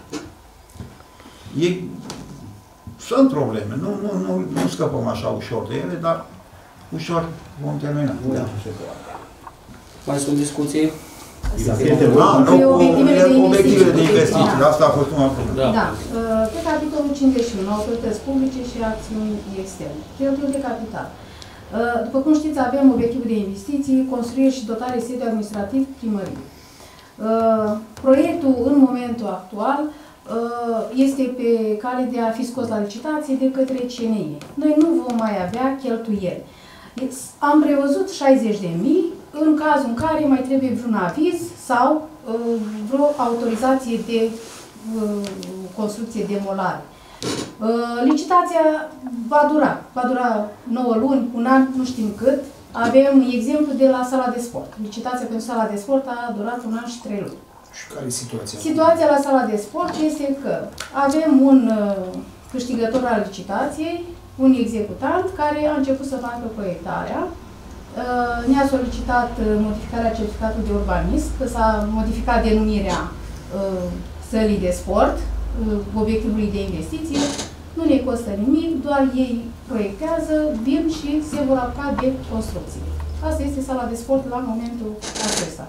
Sunt probleme, nu scăpăm așa ușor de ele, dar ușor vom termina. Mai sunt discuții? Obiectivele de investiții. Asta a fost una bună. Da. Pe capitolul 51, autorități publice și acțiuni externe. Cheltuieli de capital. După cum știți, avem obiectivul de investiții, construire și dotare sediu administrativ primării. Proiectul, în momentul actual, este pe cale de a fi scos la licitație de către CNI. Noi nu vom mai avea cheltuieli. Am prevăzut 60.000 în cazul în care mai trebuie vreun aviz sau vreo autorizație de construcție, demolare. Licitația va dura 9 luni, un an, nu știm cât. Avem exemplu de la sala de sport. Licitația pentru sala de sport a durat 1 an și 3 luni. Și care e situația? Situația la sala de sport este că avem un câștigător al licitației, un executant care a început să facă proiectarea. Ne-a solicitat modificarea certificatului de urbanism, că s-a modificat denumirea sălii de sport, obiectivului de investiție. Nu ne costă nimic, doar ei proiectează, vin și se vor apuca de construcție. Asta este sala de sport la momentul acesta.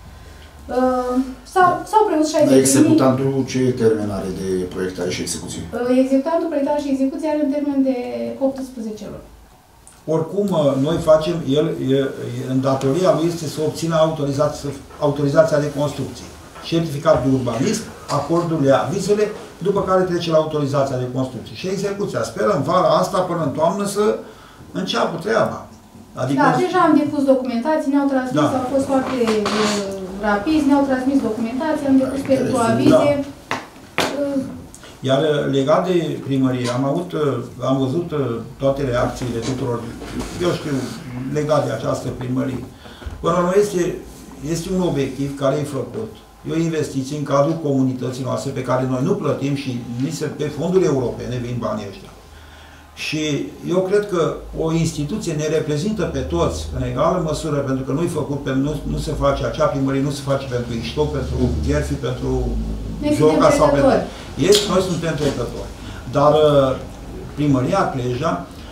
S-au prevăzut 60.000. Dar executantul ce termen are de proiectare și execuție? Executantul, proiectare și execuție are un termen de 18 luni. Oricum, noi facem, în datoria lui este să obțină autorizația de construcție. Certificat de urbanism, acordurile, avizele, după care trece la autorizația de construcție. Și execuția. Sperăm vara asta, până în toamnă, să înceapă treaba. Adică... Da, deja am depus documentații, ne-au transmis, au fost foarte rapizi, ne-au transmis documentații, am depus pentru avize. Iar legat de primărie, am văzut toate reacțiile tuturor, eu știu, legat de această primărie. Până la urmă este un obiectiv care e făcut. E o investiție în cadrul comunității noastre pe care noi nu plătim și pe fonduri europene vin banii ăștia. Și eu cred că o instituție ne reprezintă pe toți în egală măsură, pentru că nu-i făcut, nu se face, acea primărie nu se face pentru Iștov, pentru Gherfi, pentru Joca sau pentru... Noi suntem trecători. Dar primăria Cleja,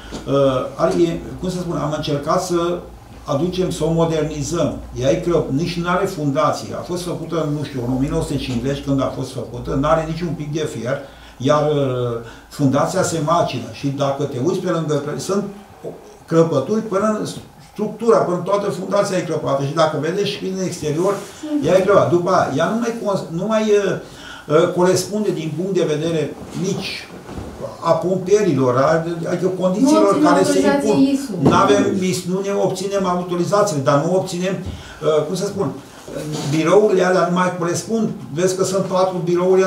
cum să spun, am încercat să aducem, să o modernizăm. Ea nici nu are fundație. A fost făcută, nu știu, în 1950, când a fost făcută, nu are niciun pic de fier, iar fundația se macină. Și dacă te uiți pe lângă, sunt crăpături până în structura, până toată fundația e crăpată. Și dacă vedeți și prin exterior, ea e crăpată. După aia, ea nu mai corespunde din punct de vedere nici a pompierilor, adică condițiilor care se impun. Nu ne obținem autorizațiile, dar nu obținem, cum să spun, birourile alea nu mai corespund. Vezi că sunt 4 birouri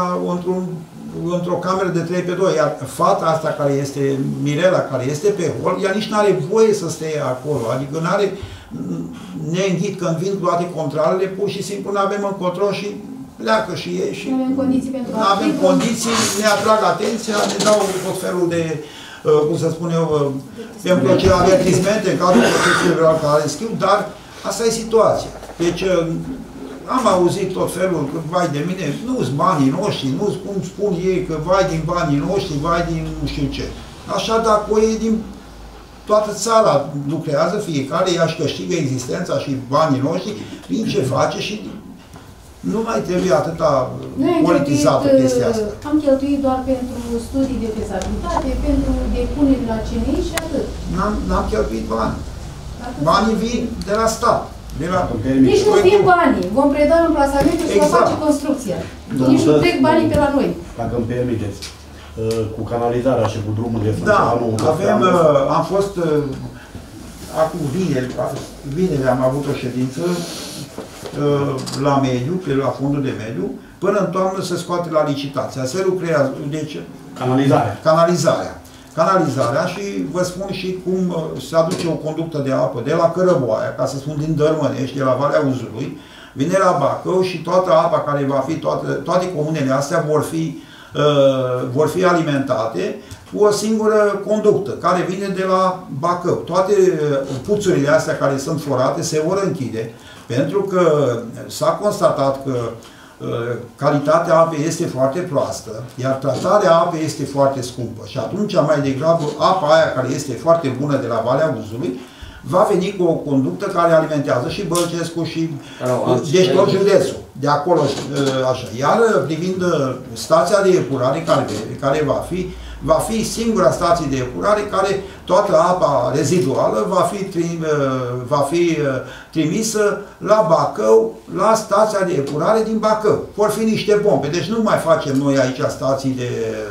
într-o cameră de 3x2, iar fata asta care este, Mirela, care este pe hol, ea nici nu are voie să stea acolo, adică nu are, ne înghit când vin toate controlele, pur și simplu nu avem încotro și pleacă și ei și nu avem condiții pentru nu avem condiții, ne atrag atenția, ne dau tot felul de, cum să spun eu, pentru avertismente în cadrul procesului verbal care scriu, dar asta e situația. Deci am auzit tot felul că vai de mine, nu-s banii noștri, nu-s cum spun ei că vai din banii noștri, vai din nu știu ce. Așa dacă o e din toată țara lucrează, fiecare ea își câștigă existența și banii noștri prin ce face și nu mai trebuie atâta politizată chestia asta. Am cheltuit doar pentru studii de fezabilitate, pentru depuneri la CNI și atât. N-am cheltuit bani. Banii vin de la stat. Nici nu vin banii. Vom preda amplasamentul și vom face construcția. Nici nu trec banii pe la noi. Dacă îmi permiteți. Cu canalizarea și cu drumurile. Da, am fost acum vineri am avut o ședință la mediu, la fondul de mediu, până în toamnă se scoate la licitație. Se lucrează, deci... Canalizarea și vă spun și cum se aduce o conductă de apă de la Cărăboaia, ca să spun din Dărmănești, de la Valea Uzului, vine la Bacău și toată apa care va fi, toate comunele astea vor fi alimentate cu o singură conductă, care vine de la Bacău. Toate puțurile astea care sunt forate se vor închide, pentru că s-a constatat că calitatea apei este foarte proastă, iar tratarea apei este foarte scumpă. Și atunci, mai degrabă, apa aia care este foarte bună de la Valea Uzului va veni cu o conductă care alimentează și Bălcescu și deci tot județul. De acolo, așa. Iar privind stația de epurare care va fi singura stație de epurare care toată apa reziduală va fi trimisă la Bacău, la stația de epurare din Bacău. Vor fi niște pompe, deci nu mai facem noi aici stații de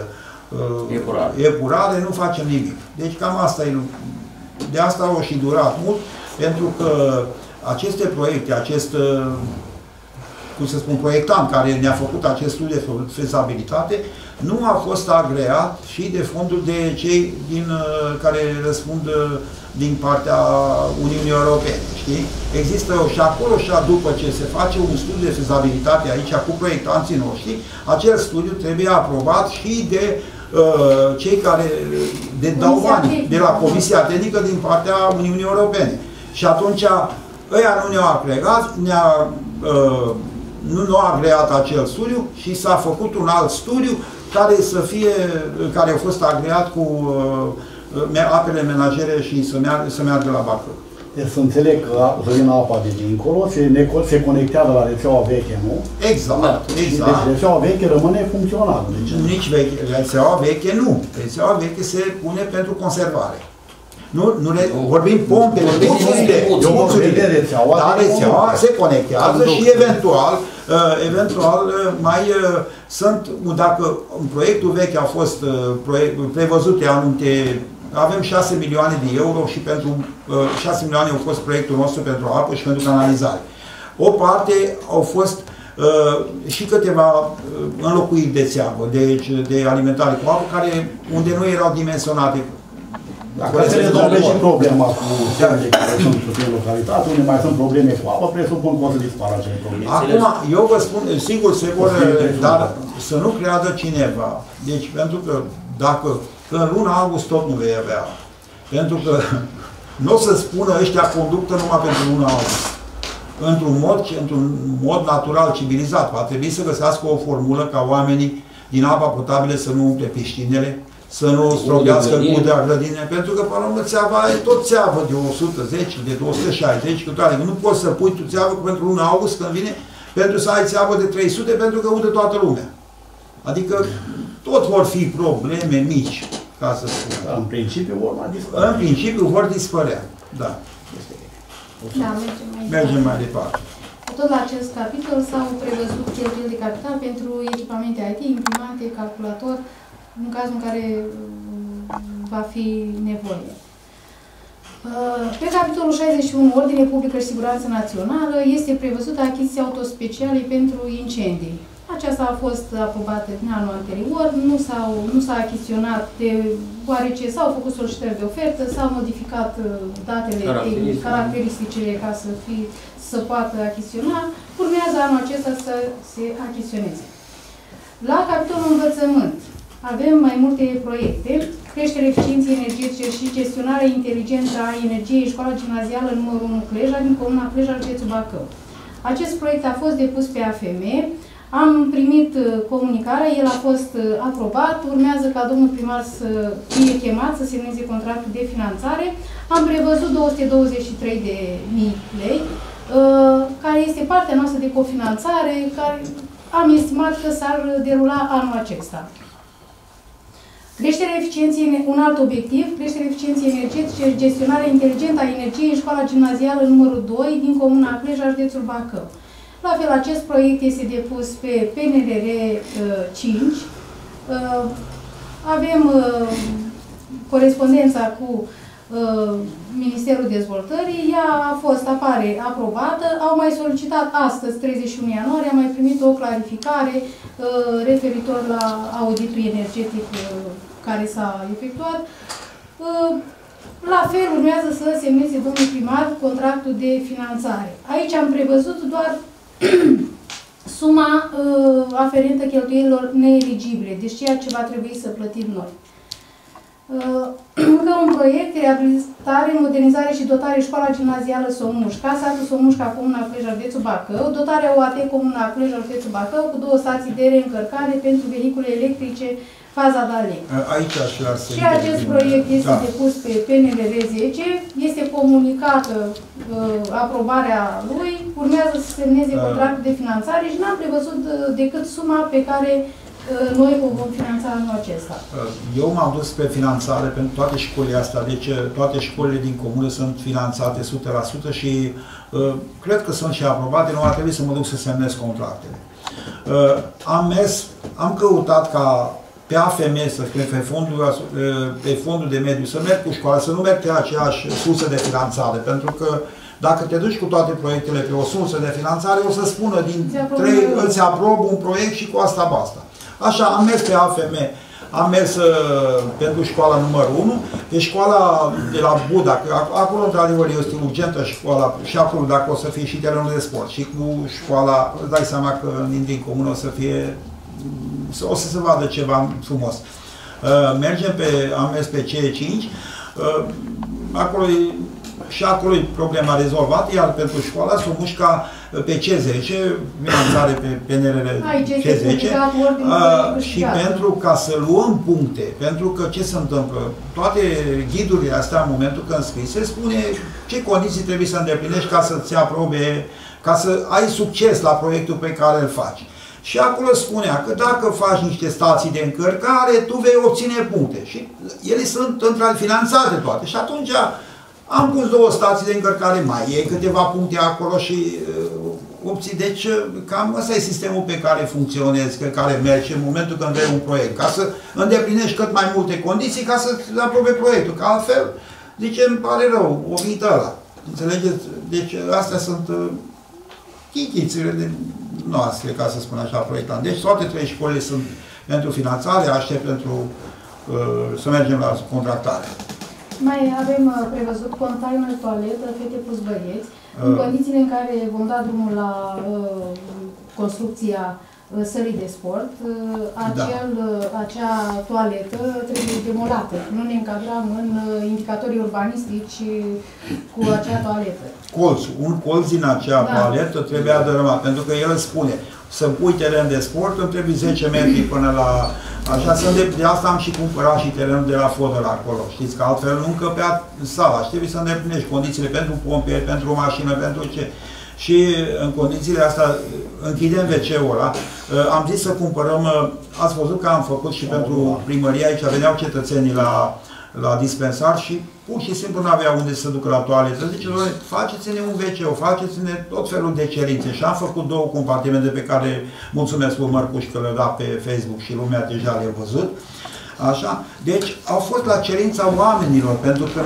epurare, nu facem nimic. Deci cam asta e. De asta au și durat mult, pentru că aceste proiecte, cum să spun, proiectant care ne-a făcut acest studiu de fezabilitate, nu a fost agreat și de fondul de cei care răspund din partea Uniunii Europene, știi? Există și acolo și după ce se face un studiu de fezabilitate aici cu proiectanții noștri, acel studiu trebuie aprobat și de cei care dau bani, de la Comisia Tehnică din partea Uniunii Europene. Și atunci ăia nu ne-au agreat, nu a agreat acel studiu și s-a făcut un alt studiu care a fost agreat cu apele menajere și să meargă la Bacău. Deci să înțeleg că să vină apa de dincolo, se conectează la rețeaua veche, nu? Exact, exact. Deci rețeaua veche rămâne funcțională. Nici veche, rețeaua veche nu. Rețeaua veche se pune pentru conservare. Vorbim pompele, tuțurile, dar rețeaua se conectează și eventual mai sunt, dacă în proiectul vechi a fost prevăzute anumite, avem 6 milioane de euro și pentru 6 milioane au fost proiectul nostru pentru apă și pentru canalizare. O parte au fost și câteva înlocuiri de țeavă, deci de alimentare cu apă, unde nu erau dimensionate. Dacă se rezolve și problema cu țeavele care sunt în localitate, unde mai sunt probleme cu apă, presupun că o să dispară acele probleme. Acum, eu vă spun, sigur se vor, dar să nu creadă cineva. Deci, pentru că dacă în luna august tot nu vei avea. Pentru că nu o să spună ăștia conductă numai pentru luna august. Într-un mod natural, civilizat. Va trebui să găsească o formulă ca oamenii din apa potabilă să nu umple piscinele, să nu strobească cudea grădine, pentru că, până la urmă, țeava e tot țeavă de 110, de 260, cu toate. Nu poți să pui tu țeavă pentru luna august când vine, pentru să ai țeavă de 300, pentru că udă toată lumea. Adică tot vor fi probleme mici, ca să spun. Dar în principiu vor mai dispărea. În principiu vor dispărea, da. Da, mergem mai departe. Tot la acest capitol s-au prevăzut cheltuieli de capital pentru echipamente IT, imprimante, calculator, în cazul în care va fi nevoie. Pe capitolul 61, Ordine Publică și Siguranță Națională, este prevăzută achiziția autospeciale pentru incendii. Aceasta a fost aprobată în anul anterior, nu s-a achiziționat deoarece s-au făcut solicitări de ofertă, s-au modificat datele tehnice, caracteristicile ca să poată achiziționa. Urmează anul acesta să se achiziționeze. La capitolul învățământ avem mai multe proiecte: creșterea eficienței energetice și gestionarea inteligentă a energiei, școala gimnazială numărul 1 Cleja, din comuna Cleja, județul Bacău. Acest proiect a fost depus pe AFM, am primit comunicarea, el a fost aprobat, urmează ca domnul primar să fie chemat să semneze contractul de finanțare. Am prevăzut 223.000 lei, care este partea noastră de cofinanțare, care am estimat că s-ar derula anul acesta. Creșterea eficienței, un alt obiectiv, creșterea eficienței energetice și gestionarea inteligentă a energiei în școala gimnazială numărul 2 din comuna Cleja, județul Bacău. La fel, acest proiect este depus pe PNRR 5. Avem corespondența cu Ministerul Dezvoltării, ea apare aprobată, au mai solicitat astăzi, 31 ianuarie, am mai primit o clarificare referitor la auditul energetic care s-a efectuat. La fel, urmează să semneze domnul primar contractul de finanțare. Aici am prevăzut doar suma aferentă cheltuielilor neeligibile, deci ceea ce va trebui să plătim noi. Încă un proiect, reabilitare, modernizare și dotare școala gimnazială Somușca, satul Somușca, Comuna Cleja, județul Bacău, dotarea UAT Comuna Cleja, județul Bacău, cu 2 stații de reîncărcare pentru vehicule electrice, faza DALE. Aici aș vrea să și acest proiect este depus pe PNRR 10, este comunicată aprobarea lui, urmează să semneze contractul de finanțare și n-am prevăzut decât suma pe care noi o vom finanța anul acesta. Eu m-am dus pe finanțare pentru toate școlile astea, deci toate școlile din comună sunt finanțate 100% și cred că sunt și aprobate, nu ar trebui să mă duc să semnez contractele. Am căutat ca pe AFM, să fie pe fondul de mediu, să merg cu școala, să nu merg pe aceeași sursă de finanțare, pentru că dacă te duci cu toate proiectele pe o sursă de finanțare, o să spună din 3, îți aprob un proiect și cu asta basta. Așa, am mers pe AFM, am mers pentru școala numărul 1, pe școala de la Buda, că acolo într-adevăr este urgentă școala și acolo dacă o să fie și terenul de sport și cu școala, îți dai seama că din comună o să fie, o să se vadă ceva frumos. Am mers pe CE5, și acolo e problema rezolvată, iar pentru școala Somușca pe C10, finanțare pe PNRR C10, și pentru ca să luăm puncte, pentru că ce se întâmplă? Toate ghidurile astea, în momentul când scrii, se spune ce condiții trebuie să îndeplinești ca să-ți aprobe, ca să ai succes la proiectul pe care îl faci. Și acolo spunea că dacă faci niște stații de încărcare, tu vei obține puncte. Și ele sunt finanțate toate. Și atunci am pus 2 stații de încărcare, mai e câteva puncte acolo și obții. Deci cam ăsta e sistemul pe care funcționezi, pe care mergi în momentul când vrei un proiect. Ca să îndeplinești cât mai multe condiții ca să aprobe proiectul. Că altfel, zice, îmi pare rău, o vită ăla. Înțelegeți? Deci astea sunt chichițele noastre, ca să spun așa, proiectant. Deci toate 3 școlile sunt pentru finanțare, aștept pentru să mergem la contractare. Mai avem prevăzut container, toaletă, fete plus băieți, în condițiile în care vom da drumul la construcția sălii de sport, acea toaletă trebuie demolată. Nu ne încadrăm în indicatorii urbanistici cu acea toaletă. Un colț din acea toaletă trebuie adărmat, pentru că el spune să pui teren de sport, îmi trebuie 10 metri până la... Așa, de asta am și cumpărat și terenul de la Fodor acolo. Știți că altfel nu încăpea sala și trebuie să îndeplinești condițiile pentru pompieri, pentru mașină, pentru ce. Și în condițiile astea închidem WC-ul ăla. Am zis să cumpărăm, ați văzut că am făcut și pentru primărie, aici veneau cetățenii la dispensar și pur și simplu nu aveau unde să ducă la toaletă. Zice, faceți-ne un WC, faceți-ne tot felul de cerințe. Și am făcut 2 compartimente pe care, mulțumesc lui Mărcuș că le-a dat pe Facebook și lumea deja le-a văzut. Așa? Deci au fost la cerința oamenilor, pentru că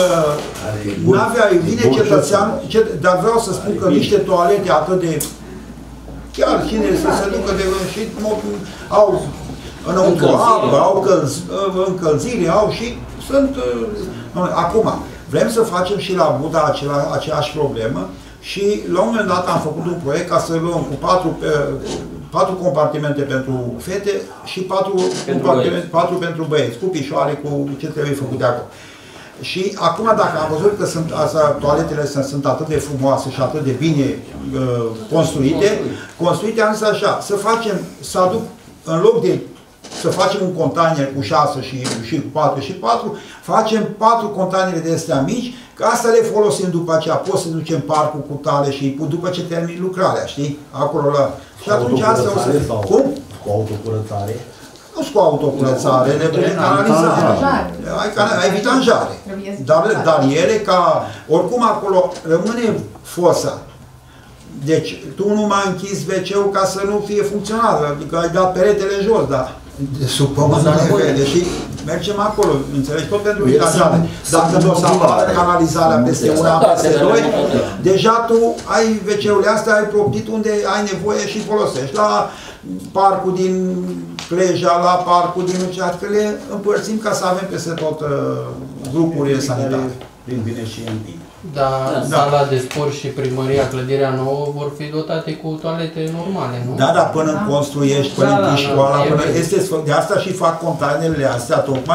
vine cetățean, dar vreau să spun că niște toalete atât de... Chiar cine să se ducă de... și au înăuntru apă, au încălzire, au și... sunt... Acum, vrem să facem și la Buda aceeași problemă și la un moment dat am făcut un proiect ca să luăm cu 4 compartimente pentru fete și 4 pentru băieți, cu pișoare, cu ce trebuie făcut de acolo. Și acum dacă am văzut că toaletele sunt atât de frumoase și atât de bine construite, am zis așa, să aduc, în loc de să facem un container cu 6 și 4 și 4, facem 4 containere de astea mici, că asta le folosim după aceea. Poți să ducem parcul cu tale și după ce termin lucrarea, știi? Acolo la... Și atunci asta o să... Cum? Cu autocurățare? Nu cu autocurățare, le putem canaliza. Ai vidanjare. Dar ele ca... Oricum acolo rămâne fosa. Deci tu nu mai închizi WC-ul ca să nu fie funcțional, adică ai dat peretele jos, dar de sub pământ nu vede și mergem acolo, înțelegi, tot pentru vidanjare. Dacă nu o să apară canalizarea peste una, peste 2, deja tu ai WC-urile astea, ai proptit unde ai nevoie și folosești. La parcul din Cleja, la parcul din Uceat, că le împărțim ca să avem peste tot grupurile sanitare. Prin bine și în bine. Da, sala de sport și primăria, clădirea nouă, vor fi dotate cu toalete normale, nu? Da, dar până construiești, până închizi școala, de asta și fac containerele astea, tocmai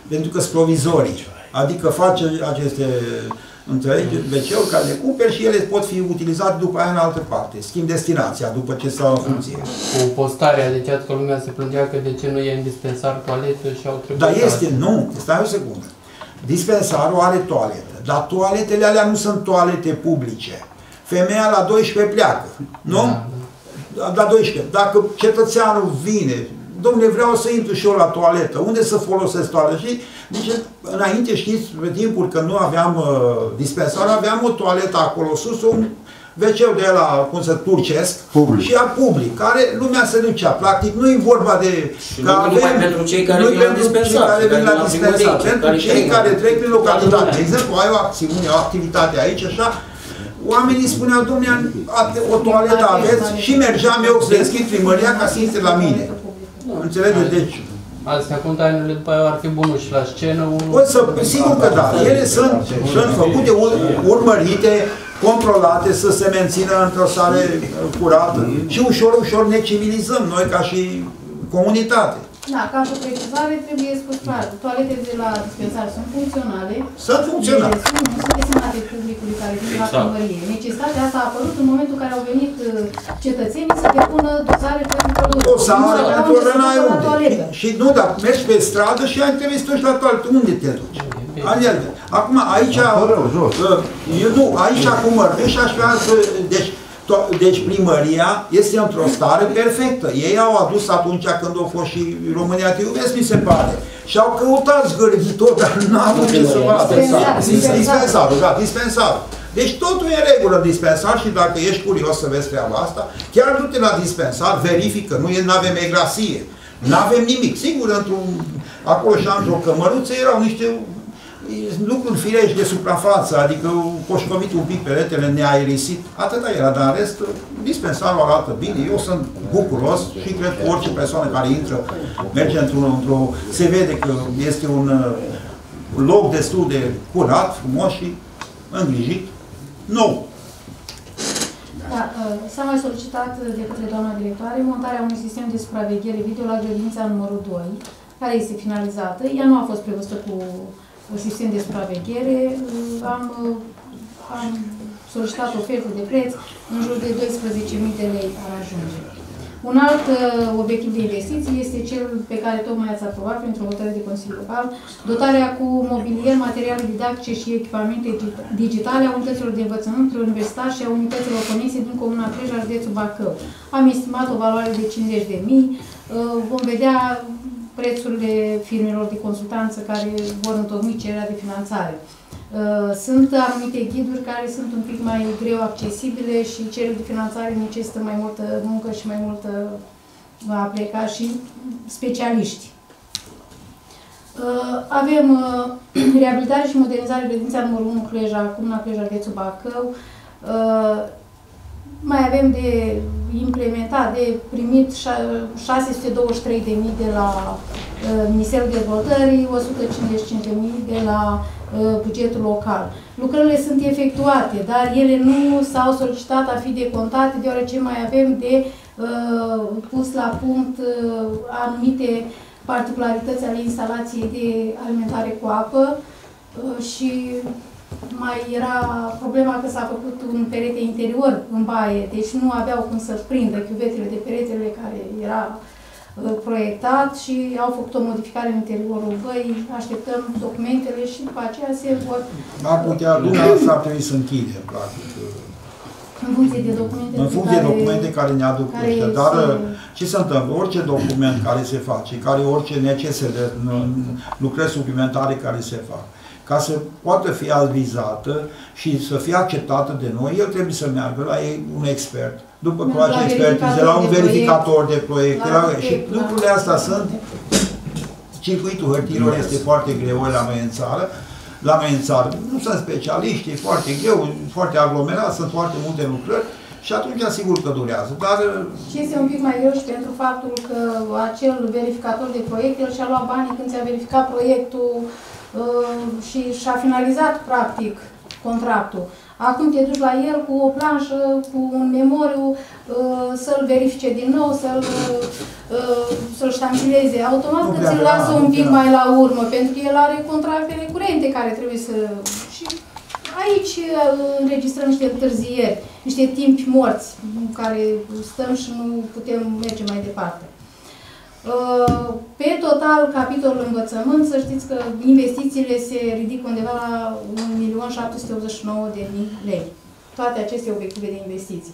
pentru că sunt provizorii. Adică face aceste WC-uri care le cumperi și ele pot fi utilizate după aia în altă parte. Schimb destinația după ce stau în funcție. Cu postarea de ceat că lumea se plângea că de ce nu e în dispensar toaletă și au trebuit... Dar este, nu, stai o secundă. Dispensarul are toaletă, dar toaletele alea nu sunt toalete publice. Femeia la 12 pleacă, nu? Da. La 12. Dacă cetățeanul vine, dom'le, vreau să intru și eu la toaletă, unde să folosesc toaletă? Și, deci, înainte, știți, pe timpuri când nu aveam dispensar, aveam o toaletă acolo sus, un WC-ul de la, cum să turcesc, public. Și a public, care lumea se ducea. Practic, nu e vorba de... Și nu numai pentru cei care vin la dispensar. Pentru cei care trec prin localitate. De exemplu, ai o acțiune, o activitate aici, așa, oamenii spuneau, dom'le, o toaletă aveți și mergeam eu să deschid primăria ca să intre la mine. Înțelegeți? Deci... Astea containerele după aia ar fi bunuri și la scenă... Sigur că da. Ele sunt făcute, urmărite, controlate, să se mențină într-o stare curată și ușor, ușor ne civilizăm noi ca și comunitate. Da, ca și o precizare trebuie spus clar. Toaletele de la dispensar sunt funcționale. Sunt funcționale. Nu sunt destinate publicului care vine la primărie. Necesitatea asta a apărut în momentul în care au venit cetățenii să depună dosare pentru produse. Dosare pentru rănai unde? Și nu, dar mergi pe stradă și ai trebuie să duci la toaletă. Unde te duci? Acum, aici... aici cu Mărbeș aș vrea să... Deci primăria este într-o stare perfectă. Ei au adus atunci când au fost și România Te Iubesc, mi se pare. Și au căutat zgârbitor, dar n-a avut ce să vadă. Dispensarul, da, dispensarul. Deci totul e în regulă în dispensar și dacă ești curios să vezi treaba asta, chiar du-te la dispensar, verifică, nu avem egrasie, nu avem nimic. Sigur, acolo și într-o cămăruță erau niște lucruri firești de suprafață, adică coșcovit un pic peretele neaerisit, atâta era, dar în rest, dispensarul arată bine, eu sunt bucuros și cred că orice persoană care intră, merge se vede că este un loc destul de curat, frumos și îngrijit, nou. Da, s-a mai solicitat de către doamna directoare montarea unui sistem de supraveghere video la grădinița numărul 2, care este finalizată. Ea nu a fost prevăzută cu sistem de supraveghere. Am solicitat oferte de preț în jur de 12.000 de lei ar ajunge. Un alt obiectiv de investiții este cel pe care tocmai ați aprobat pentru hotărâre de Consiliu Local, dotarea cu mobilier, materiale didactice și echipamente digitale a unităților de învățământ universitar și a unităților conexe din Comuna Cleja, județul Bacău. Am estimat o valoare de 50.000. Vom vedea prețurile firmelor de consultanță care vor întocmi cererea de finanțare. Sunt anumite ghiduri care sunt un pic mai greu accesibile și cererea de finanțare necesită mai multă muncă și mai multă a pleca și specialiști. Avem reabilitare și modernizare grădinița numărul 1 Cleja, Comuna Cleja, județul Bacău. Mai avem de implementat, de primit 623.000 de la Ministerul Dezvoltării, 155.000 de la bugetul local. Lucrările sunt efectuate, dar ele nu s-au solicitat a fi decontate, deoarece mai avem de pus la punct anumite particularități ale instalației de alimentare cu apă și mai era problema că s-a făcut un perete interior în baie, deci nu aveau cum să prindă chiuvetele de peretele care era proiectat și au făcut o modificare în interiorul băii, așteptăm documentele și după aceea se vor... Ar putea, dumneavoastră ar trebui să închidem, practic. În funcție de documente, care ne aduc ăștia. Dar ce se întâmplă? Orice document care se face, care necesită de lucrări suplimentare care se fac, ca să poată fi avizată și să fie acceptată de noi, el trebuie să meargă la un expert. După că face expertize, la un verificator de proiect. Și lucrurile astea sunt... Circuitul hârtiilor este foarte greu la noi în țară. La noi în țară nu sunt specialiști, e foarte greu, foarte aglomerat, sunt foarte multe lucrări și atunci sigur că durează. Dar... Și este un pic mai greu și pentru faptul că acel verificator de proiect, el și-a luat banii când ți-a verificat proiectul și și-a finalizat, practic, contractul. Acum te duci la el cu o planșă, cu un memoriu, să-l verifice din nou, să-l ștampileze. Automat că ți-l lasă un pic mai la urmă, pentru că el are contractele curente care trebuie să... Și aici înregistrăm niște întârzieri, niște timpi morți în care stăm și nu putem merge mai departe. Pe total, capitolul învățământ, să știți că investițiile se ridică undeva la 1.789.000 lei. Toate aceste obiective de investiții.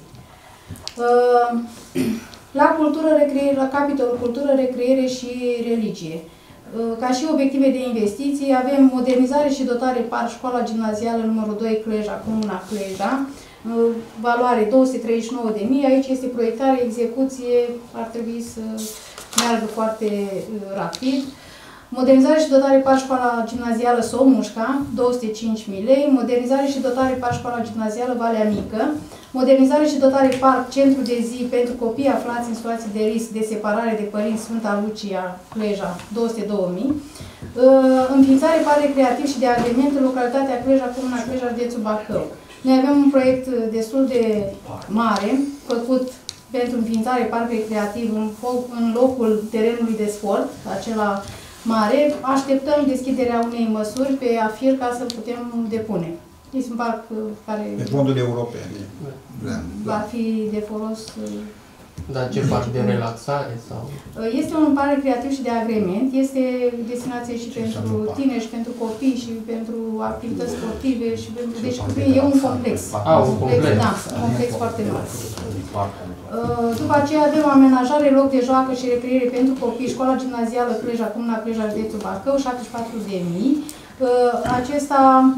La capitolul cultură, recreere și religie. Ca și obiective de investiții, avem modernizare și dotare parc școala gimnazială numărul 2 Cleja, Comuna Cleja, valoare 239.000. Aici este proiectare, execuție, ar trebui să meargă foarte rapid. Modernizare și dotare parc școala gimnazială Somușca, 205.000 lei. Modernizare și dotare parc școala gimnazială Valea Mică. Modernizare și dotare parc centru de zi pentru copii aflați în situații de risc de separare de părinți Sfânta Lucia, Cleja, 202.000. Înființare parc recreativ și de agrement în localitatea Cleja, Comuna Cleja, județul Bacău. Noi avem un proiect destul de mare, făcut pentru înființare parc recreativ în locul terenului de sport, acela mare. Așteptăm deschiderea unei măsuri pe AFIR ca să putem depune. Este un parc care... Pe fonduri europene. Va fi de folos... Dar ce parc de relaxare sau... Este un parc recreativ și de agrement. Este destinație și pentru tineri, și pentru copii, și pentru activități sportive, și pentru... Deci e un complex. Un complex. Da, un complex foarte mare. După aceea avem amenajare, loc de joacă și recreere pentru copii, școala gimnazială Cleja, Comuna Cleja, județul Bacău, 74.000. Acesta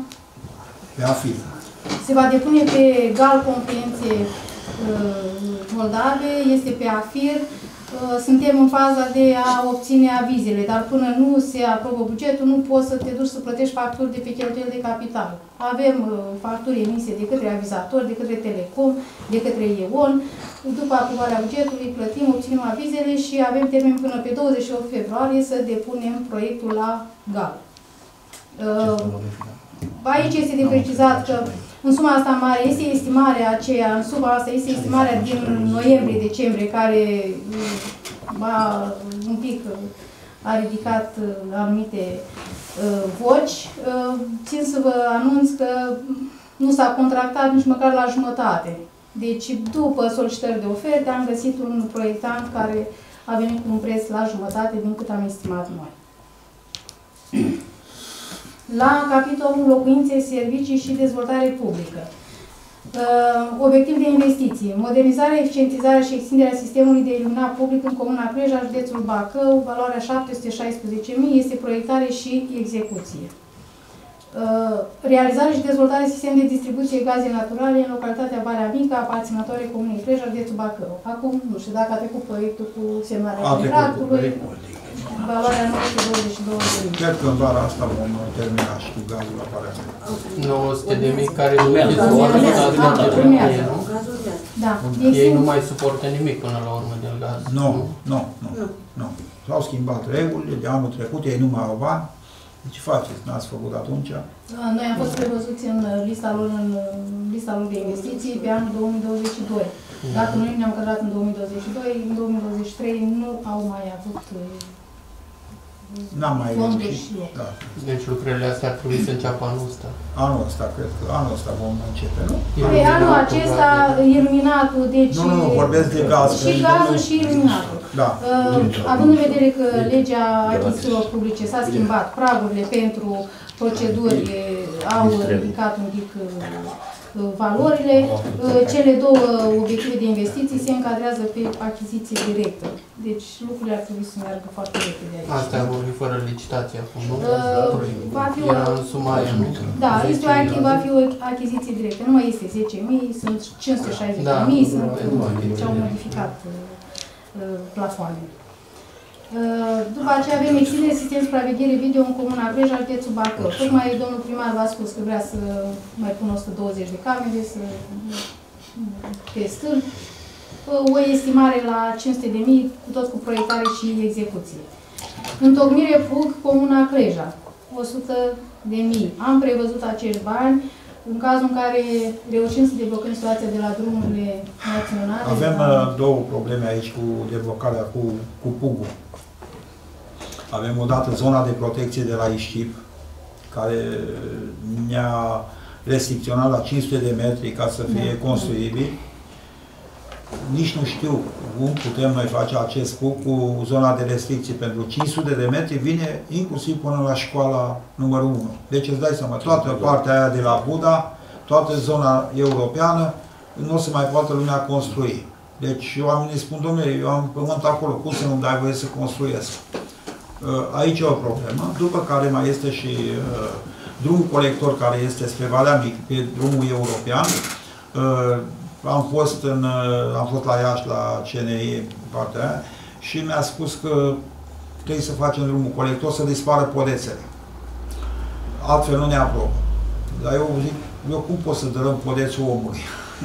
se va depune pe GAL Comprehenție Moldave, este pe AFIR. Suntem în faza de a obține avizele, dar până nu se aprobă bugetul, nu poți să te duci să plătești facturi de pe cheltuieli de capital. Avem facturi emise de către avizator, de către Telecom, de către EON. După aprobarea bugetului, plătim, obținem avizele și avem termen până pe 28 februarie să depunem proiectul la GAL. Aici este de precizat că în suma asta mare este estimarea aceea, în suma asta este estimarea din noiembrie-decembrie, care un pic a ridicat anumite voci. Țin să vă anunț că nu s-a contractat nici măcar la jumătate. Deci, după solicitări de oferte, am găsit un proiectant care a venit cu un preț la jumătate din cât am estimat noi. La capitolul locuințe, servicii și dezvoltare publică. Obiectiv de investiții. Modernizarea, eficientizarea și extinderea sistemului de iluminat public în Comuna Cleja, județul Bacău, valoarea 716.000, este proiectare și execuție. Realizare și dezvoltare sistem de distribuție gaze naturale în localitatea Valea Mică, aparținătoare Comunei Cleja, județul Bacău. Acum, nu știu dacă a trecut proiectul cu semnarea contractului. Valoarea 922.000. Cred că în vara asta vom termina și cu gazul la Valea Mică. 900.000 care Da. Ei nu mai suportă nimic până la urmă din gaz. Nu. S-au schimbat regulile de anul trecut, ei nu mai au bani. Ce faceți? N-ați făcut atunci? Noi am fost prevăzuți în lista lor de investiții pe anul 2022. Dacă noi ne-am cădrat în 2022, în 2023 nu au mai avut fonduri. Da. Deci lucrările astea ar trebui să înceapă anul ăsta. Anul ăsta, cred că anul ăsta vom începe, nu? Pe anul acesta, iluminatul, deci... Nu, vorbesc de gaz. Și gazul și iluminatul. Da. Având în vedere că legea achizițiilor publice s-a schimbat, pragurile pentru proceduri au ridicat un pic valorile, cele două obiective de investiții se încadrează pe achiziție directă. Deci lucrurile ar trebui să meargă foarte repede aici. Astea vor fi fără licitație acum, nu? Va fi era în sumaie, nu? Da, va fi o achiziție directă. Nu mai este 10.000, sunt 560.000, sunt ce au modificat plafoanele. După aceea avem extindere sistem supraveghere video în Comuna Cleja, județul Bacău. Tocmai domnul primar v-a spus că vrea să mai pună 120 de camere pe stâlp. O estimare la 500.000, tot cu proiectare și execuție. Întocmire PUG Comuna Cleja, 100.000. Am prevăzut acești bani. În cazul în care reușim să deblocăm situația de la drumurile naționale... Avem două probleme aici cu deblocarea cu PUG-ul. Avem odată zona de protecție de la Ișcip, care ne-a restricționat la 500 de metri ca să fie construibil. Nici nu știu cum putem noi face acest PUG cu zona de restricție, pentru 500 de metri vine inclusiv până la școala numărul 1. Deci îți dai seama, toată partea aia de la Buda, toată zona europeană, nu o să mai poată lumea construi. Deci oamenii spun, domnule, eu am pământ acolo, cum să nu-mi dai voie să construiesc? Aici e o problemă, după care mai este și drumul colector care este spre Valea Mică, pe drumul european. Am fost la Iași, la CNI, partea aia, și mi-a spus că trebuie să facem drumul colector, să dispară podețele. Altfel nu ne aprobă. Dar eu zic, eu cum pot să dărâm podețul omului?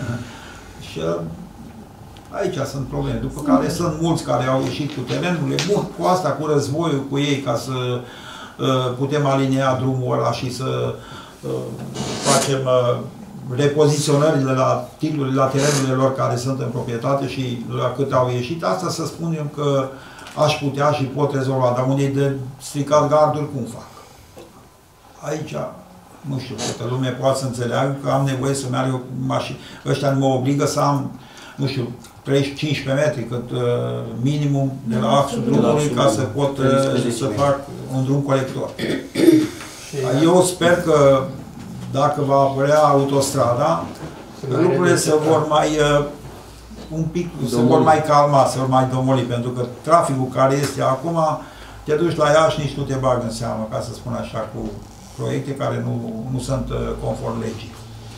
Și aici sunt probleme. După care sunt mulți care au ieșit cu terenurile, bun, cu asta, cu războiul cu ei, ca să putem alinia drumul ăla și să facem repoziționările la titlurile, la terenurile lor care sunt în proprietate și la cât au ieșit. Asta să spunem că aș putea și pot rezolva, dar unii de stricat garduri, cum fac? Aici, nu știu, câtă lume poate să înțeleagă că am nevoie să meargă cu mașini. Ăștia mă obligă să am, nu știu, 15 metri, cât minimum de la axul drumului, ca să pot să fac un drum colector. Eu sper că dacă va apărea autostrada, lucrurile se vor mai un pic, se vor mai calma, se vor mai domoli, pentru că traficul care este acum, te duci la Iași, nici nu te bagi în seamă, ca să spun așa, cu proiecte care nu sunt conform legii.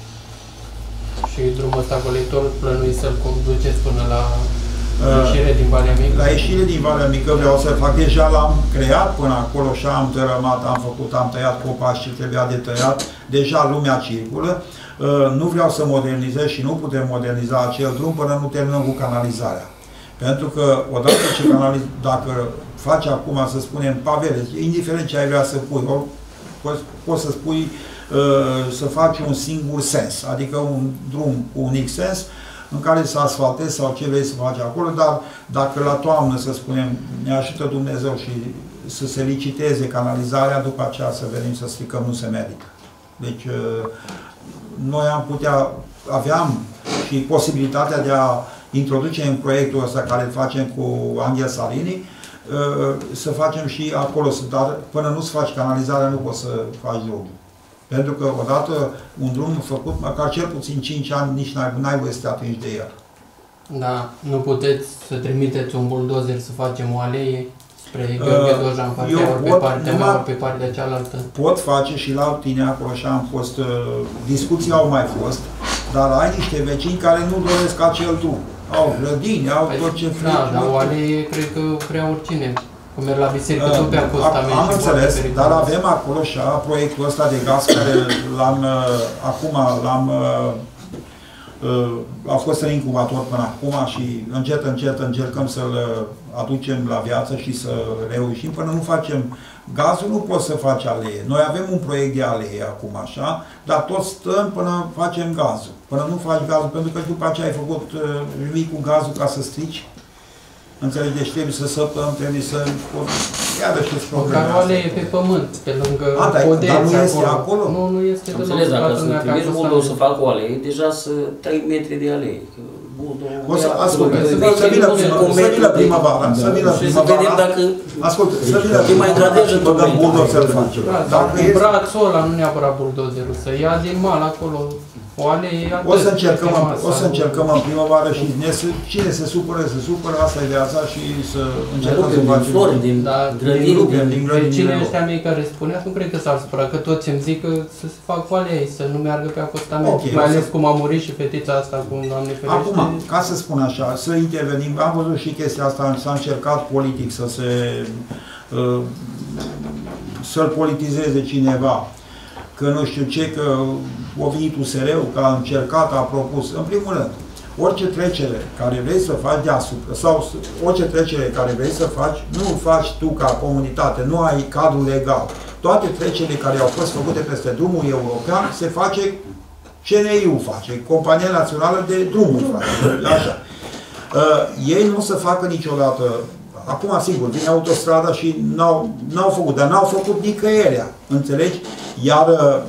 Și drumul ăsta colector plănuiți să-l conduceți până la ieșire din Valea Mică? La ieșire din Valea Mică vreau să fac. Deja l-am creat până acolo și am tărămat, am tăiat copaci ce trebuia de tăiat. Deja lumea circulă. Nu vreau să modernizez și nu putem moderniza acel drum până nu terminăm cu canalizarea. Pentru că odată ce dacă faci acum, să spunem, pavele, indiferent ce ai vrea să pui, poți să spui să faci un singur sens, adică un drum cu un X sens în care să asfaltezi sau ce vrei să faci acolo, dar dacă la toamnă, să spunem, ne ajută Dumnezeu și să se liciteze canalizarea, după aceea să venim să stricăm, nu se merită. Deci, noi aveam și posibilitatea de a introduce în proiectul ăsta care îl facem cu Angel Salini, să facem și acolo, dar până nu-ți faci canalizarea, nu poți să faci drumul. Pentru că odată un drum făcut, măcar cel puțin 5 ani, nici n-ai voie să te atingi de el. Da, nu puteți să trimiteți un buldozer să facem o alee spre Gheorghe Dojan, pe partea mea, pe partea cealaltă? Pot face și la tine acolo, așa am fost, discuții au mai fost, dar ai niște vecini care nu doresc acel drum. Au grădini, au tot ce vrei. Da, dar o alee, cred că vrea oricine. Cum merg la biserică, tot pe acostament. Am înțeles, dar avem acolo și proiectul ăsta de gaz care a fost în incubator până acum și încet, încet încercăm să-l aducem la viață și să reușim. Până nu facem gazul, nu poți să faci alee. Noi avem un proiect de alee acum, așa, dar tot stăm până facem gazul. Până nu faci gazul, pentru că după aceea ai făcut nimic cu gazul ca să strici. Înțelegi? Deci trebuie să săpăm, trebuie să... Iarăși sunt probleme. Măcar o alee pe pământ, pe lângă podeți. Dar nu este acolo? Nu este deloc. Înțeles, dacă sunt trimis buldul să facă o alee, deja să 3 metri de alee. O să asculte, să vină primăvara, să vină primăvara. Asculte, să vină primăvara și băgăm buldul să-l facem. Dacă e brațul ăla, nu neapărat buldozerul, să ia din mal acolo. O să încercăm în primăvară și cine se supără, asta e viața și să încercăm să facem flori, din grădini, din vecinii ăștia mei care spuneați, nu cred că s-ar supăra, că toți îmi zic că să se fac cu alei, să nu meargă pe acostament, mai ales cum a murit și fetița asta, cum Doamne ferește. Acum, ca să spun așa, să intervenim, am văzut și chestia asta, s-a încercat politic să-l politizeze cineva. Că nu știu ce, că a venit USR-ul, că a încercat, a propus. În primul rând, orice trecere care vrei să faci deasupra, sau orice trecere care vrei să faci, nu o faci tu ca comunitate, nu ai cadrul legal. Toate trecerile care au fost făcute peste drumul european se face CNI-ul face, Compania Națională de Drumuri face, așa. Ei nu o să facă niciodată, acum sigur, vine autostrada și n-au făcut, dar n-au făcut nicăierea, înțelegi? Iar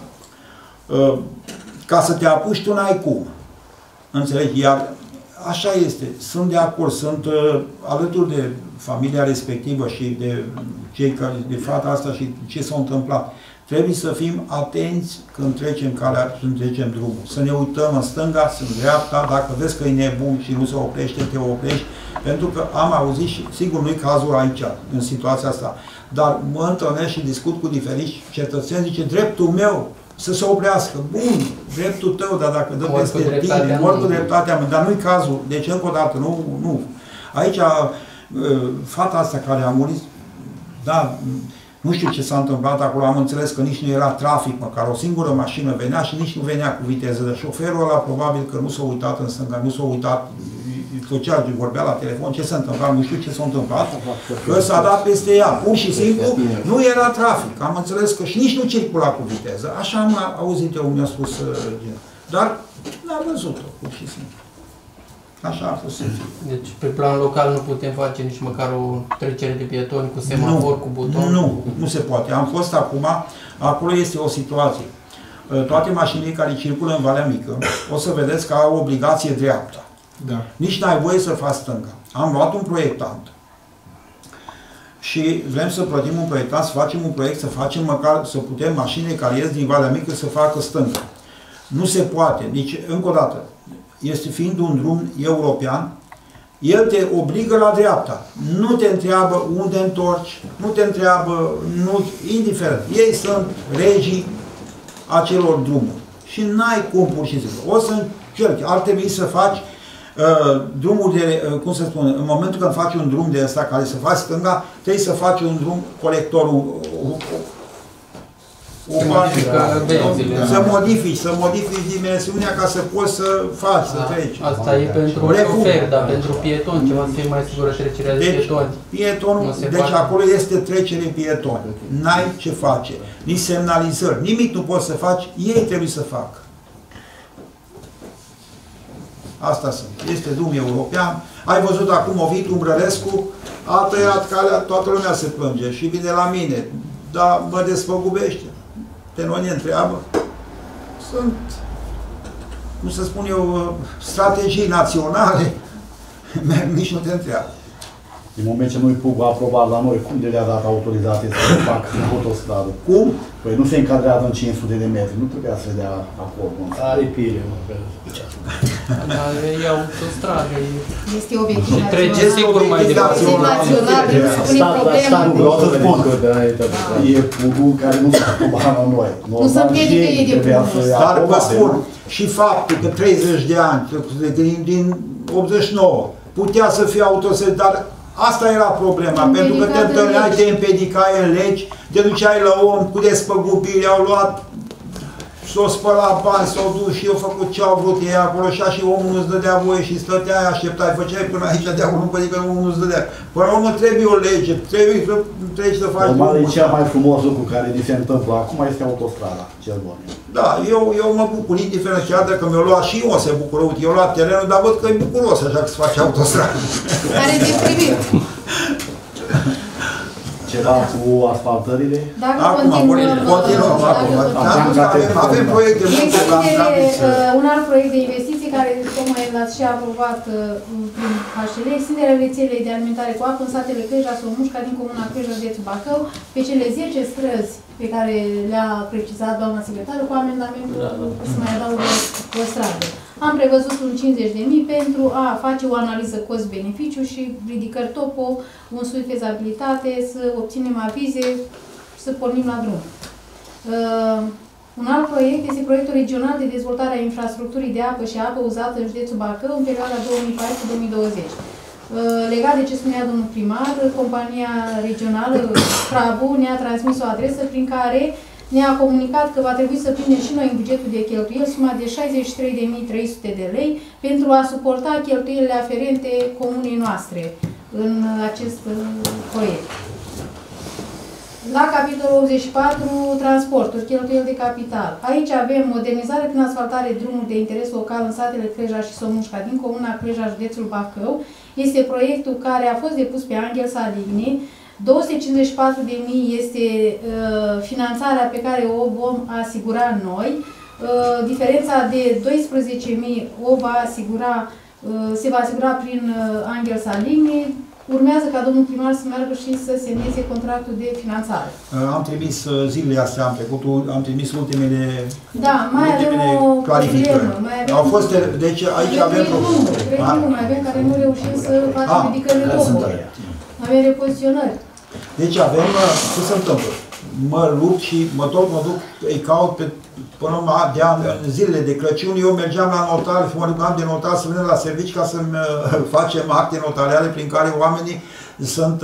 ca să te apuci, tu n-ai cum, înțelegi? Iar așa este, sunt de acord, sunt alături de familia respectivă și de cei care, de fata asta și ce s-a întâmplat. Trebuie să fim atenți când trecem calea, când trecem drumul. Să ne uităm în stânga, în dreapta, dacă vezi că e nebun și nu se oprește, te oprești. Pentru că am auzit și, sigur, nu-i cazul aici, în situația asta, dar mă întâlnesc și discut cu diferiți cetățeni, zice, dreptul meu să se oprească. Bun, dreptul tău, dar dacă dă peste tine, mor cu dreptatea mea, dar nu-i cazul. Deci, încă o dată, nu. Aici, fata asta care a murit, da, nu știu ce s-a întâmplat acolo, am înțeles că nici nu era trafic, măcar o singură mașină venea și nici nu venea cu viteză. Dar șoferul ăla probabil că nu s-a uitat în stânga, nu s-a uitat, făcea, vorbea la telefon, ce s-a întâmplat, nu știu ce s-a întâmplat, că s-a dat peste ea, pur și simplu, nu era trafic. Am înțeles că și nici nu circula cu viteză. Așa am auzit eu, mi-a spus, dar n-am văzut-o, pur și simplu. Așa a fost. Deci, pe plan local nu putem face nici măcar o trecere de pietoni cu semafor, cu buton? Nu se poate. Am fost acum, acolo este o situație. Toate mașinile care circulă în Valea Mică, o să vedeți că au obligație dreapta. Da. Nici n-ai voie să faci stânga. Am luat un proiectant și vrem să plătim un proiectant, să facem un proiect, să facem măcar, să putem mașinile care ies din Valea Mică să facă stânga. Nu se poate. Nici, încă o dată, este fiind un drum european, el te obligă la dreapta. Nu te întreabă unde întorci, nu te întreabă, indiferent. Ei sunt regii acelor drumuri. Și n-ai cum pur și simplu. O să încerci. Ar trebui să faci drumul de, cum să spun, în momentul când faci un drum de ăsta care să faci stânga, trebuie să faci un drum, colectorul, să modifici dimensiunea ca să poți să faci, să treci. Asta e pentru șofer, dar pentru pieton, ceva să fie mai sigură trecerea de pietoni. Pietonul, deci acolo este trecere pieton. N-ai ce face. Nici semnalizări, nimic nu poți să faci, ei trebuie să facă. Asta sunt. Este drum european. Ai văzut acum Ovid Umbrărescu, a tăiat calea, toată lumea se plânge și vine la mine. Dar mă desfăgubește. Pe noi ne întreabă. Sunt, cum să spun eu, strategii naționale. Nici nu te întreabă. Din moment ce noi PUG a aprobat la noi, cum de le-a dat autorizație să facă autostradă? Cum? Păi nu se încadrează în 500 de metri, nu trebuia să dea acord. Are pile, mă, dar e autostradă. Este obiectiv național. Trece sigur mai departe. E PUG-ul care nu s-a aprobat la noi. Nu se împiedică ei de PUG. Dar vă spun, și faptul că 30 de ani, din 89, putea să fie autostradă, dar asta era problema, pentru că te întâlneai, te împedicai în legi, te duceai la om cu despăgubiri, au luat, s-o spălat bani, s-au dus și au făcut ce au vrut ei acolo și omul nu-ți dădea voie și stăteai, așteptai, făceai până aici de acolo, că omul nu-ți dădea. Până la urmă trebuie o lege, trebuie să faci... Normal e cel mai frumos lucru care ni se întâmplă acum este autostrada, cel bun. Da, eu mă bucur, indiferent chiar dacă mi-o luat și eu se bucură, uite, eu luat terenul, dar văd că e bucuros așa că se face autostradă. Care de primit. Ceva cu asfaltările? Acum, continuăm. Avem proiecte multe. Un alt proiect de investiții care tocmai l-ați și aprobat prin HL, extinderea rețelei de alimentare cu apă în satele Cleja, Somușca, din comuna Cleja, județul Bacău, pe cele 10 străzi pe care le-a precizat doamna secretară, cu amendamentul să mai adaugă o stradă. Am prevăzut un 50.000 pentru a face o analiză cost-beneficiu și ridicări topo, un studiu de fezabilitate, să obținem avize, să pornim la drum. Un alt proiect este proiectul regional de dezvoltare a infrastructurii de apă și apă uzată în județul Bacău în perioada 2014-2020. Legat de ce spunea domnul primar, compania regională Prabu ne-a transmis o adresă prin care ne-a comunicat că va trebui să prindem și noi în bugetul de cheltuieli suma de 63.300 de lei pentru a suporta cheltuielile aferente comunei noastre în acest proiect. La capitolul 84, transporturi, cheltuieli de capital. Aici avem modernizare prin asfaltare drumuri de interes local în satele Cleja și Somușca din comuna Cleja, județul Bacău. Este proiectul care a fost depus pe Angel Saligny. 254.000 este finanțarea pe care o vom asigura noi. Diferența de 12.000 o va asigura, se va asigura prin Angel Saligny. Urmează ca domnul primar să meargă și să semneze contractul de finanțare. Am trimis zilele astea, am trimis ultimele, da, mai ultimele avem o clarificări. Au fost, deci aici avem probleme. Mai avem care nu reușim să facem ridicările locului. Avem repoziționări. Deci avem, ce se întâmplă? Mă lupt și mă duc, îi caut până în zilele de Crăciun. Eu mergeam la notar, mă rugam de notar să venim la servici ca să-mi facem acte notariale prin care oamenii sunt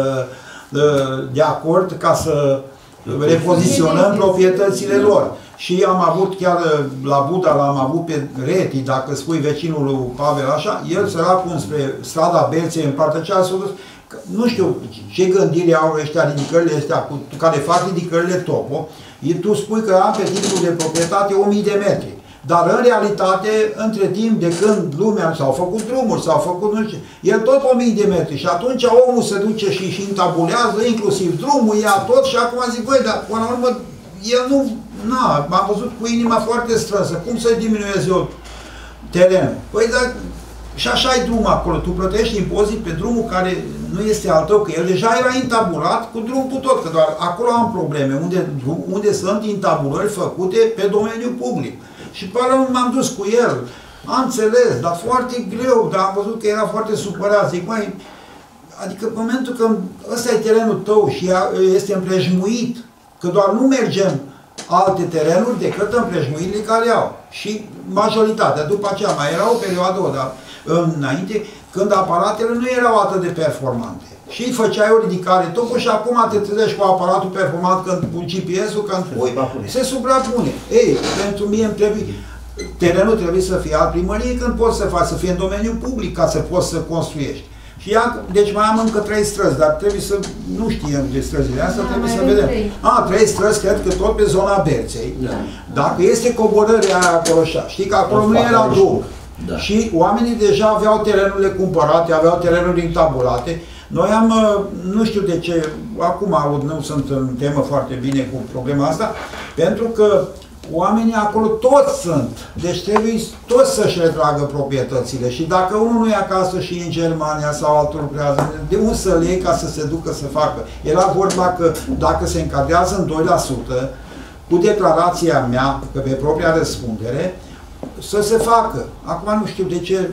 de acord ca să repoziționăm proprietățile lor. Și am avut chiar la Buda, l-am avut pe Reti, dacă spui vecinul lui Pavel așa, el săracul spre strada Berței în partea cealaltă, nu știu ce gândire au ăștia, ridicările astea cu care fac ridicările topo. Tu spui că am pe titlul de proprietate 1000 de metri. Dar în realitate, între timp de când lumea s-au făcut drumuri, s-au făcut nu știu, el tot 1000 de metri. Și atunci omul se duce și întabulează, inclusiv drumul, ia tot și acum zic, băi, dar până la urmă, el nu, m-am văzut cu inima foarte strânsă. Cum să diminuez eu terenul? Păi, dar și așa ai drumul acolo. Tu plătești impozit pe drumul care nu este al tău, că el deja era intabulat cu drum cu tot, că doar acolo am probleme, unde sunt intabulări făcute pe domeniul public. Și până m-am dus cu el, am înțeles, dar foarte greu, dar am văzut că era foarte supărat. Zic, măi, adică în momentul când ăsta e terenul tău și este împrejmuit, că doar nu mergem alte terenuri decât împrejmuirile care au. Și majoritatea, după aceea mai era o perioadă, dar înainte, când aparatele nu erau atât de performante. Și făceai o ridicare tocmai și acum te trezești cu aparatul performant, când cu GPS-ul, când pui, se suprapune. Ei, pentru mine îmi trebuie, terenul trebuie să fie al primăriei când poți să faci, să fie în domeniul public ca să poți să construiești. Și deci mai am încă 3 străzi, dar trebuie să, nu știm de străzile astea, trebuie să vedem. 3 străzi, cred că tot pe zona Berței. Da. Dacă este coborârea aia acolo așa, știi că acolo nu era drum. Da. Și oamenii deja aveau terenurile cumpărate, aveau terenuri intabulate. Noi am, nu știu de ce, acum nu sunt în temă foarte bine cu problema asta, pentru că oamenii acolo toți sunt. Deci trebuie toți să-și retragă proprietățile. Și dacă unul nu e acasă și în Germania sau altul lucrează, de unde să le iei ca să se ducă să facă? Era vorba că dacă se încadrează în 2%, cu declarația mea, că pe propria răspundere, să se facă. Acum nu știu de ce.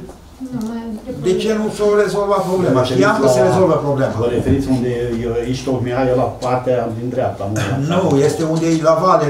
De ce nu s-o rezolva problema? Știam că se rezolvă problema. Vă referiți unde ești tocmai la partea din dreapta? Nu, este unde e la vale,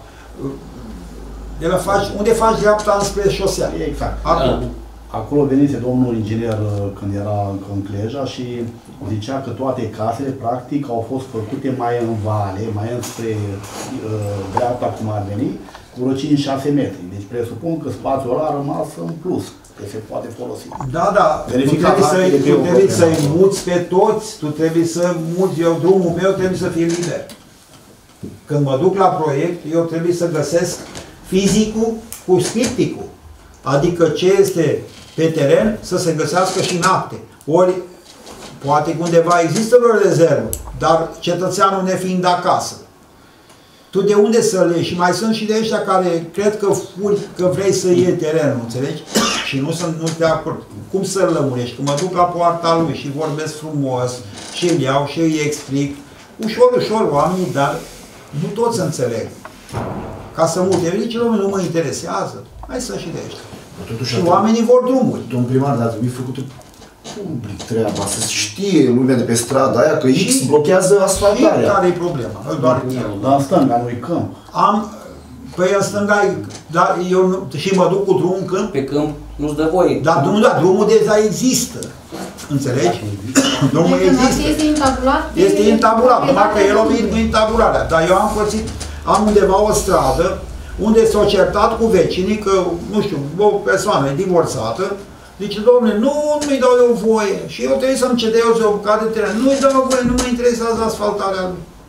unde faci dreapta înspre șosea. Exact. Acolo venise domnul inginer când era în Cleja și zicea că toate casele, practic, au fost făcute mai în vale, mai înspre dreapta, cum ar veni, cu 5-6 metri. Deci presupun că spațiul ăla a rămas în plus, că se poate folosi. Da, da. Tu trebuie să-i muți pe toți, tu trebuie să muți, drumul meu trebuie să fie liber. Când mă duc la proiect, eu trebuie să găsesc fizicul cu scripticul. Adică ce este pe teren să se găsească și în acte. Ori, poate undeva există vreo rezervă, dar cetățeanul nefiind acasă. Tu de unde să le iei? Și mai sunt și de ăștia care cred că furi, că vrei să iei terenul, înțelegi? Și nu sunt de acord. Cum să-l lămurești? Că mă duc la poarta lui și vorbesc frumos și îl iau și îi explic. Ușor, ușor oamenii, dar nu toți înțeleg. Ca să multe. Nici lumea nu mă interesează. Hai să și de ăștia. Și oamenii vor drumuri. Domnul primar, dar trebuie făcută public treaba, să știe lumea de pe strada aia că X blochează asfaltarea. Și care e problema? Dar în stânga nu-i câmp. Păi în stânga, dar eu și mă duc cu drumul în câmp? Pe câmp nu-ți dă voie. Dar drumul deja există. Înțelegi? Drumul există. Este intabulat? Este intabulat, numai că el o vin cu intabularea. Dar eu am pățit, am undeva o stradă unde s-au certat cu vecinii că, nu știu, o persoană e divorțată. Zice, domnule, nu-i dau eu voie. Și eu trebuie să-mi cedez o bucată de teren. Nu-i dau voie, nu mă interesează asfaltarea lui.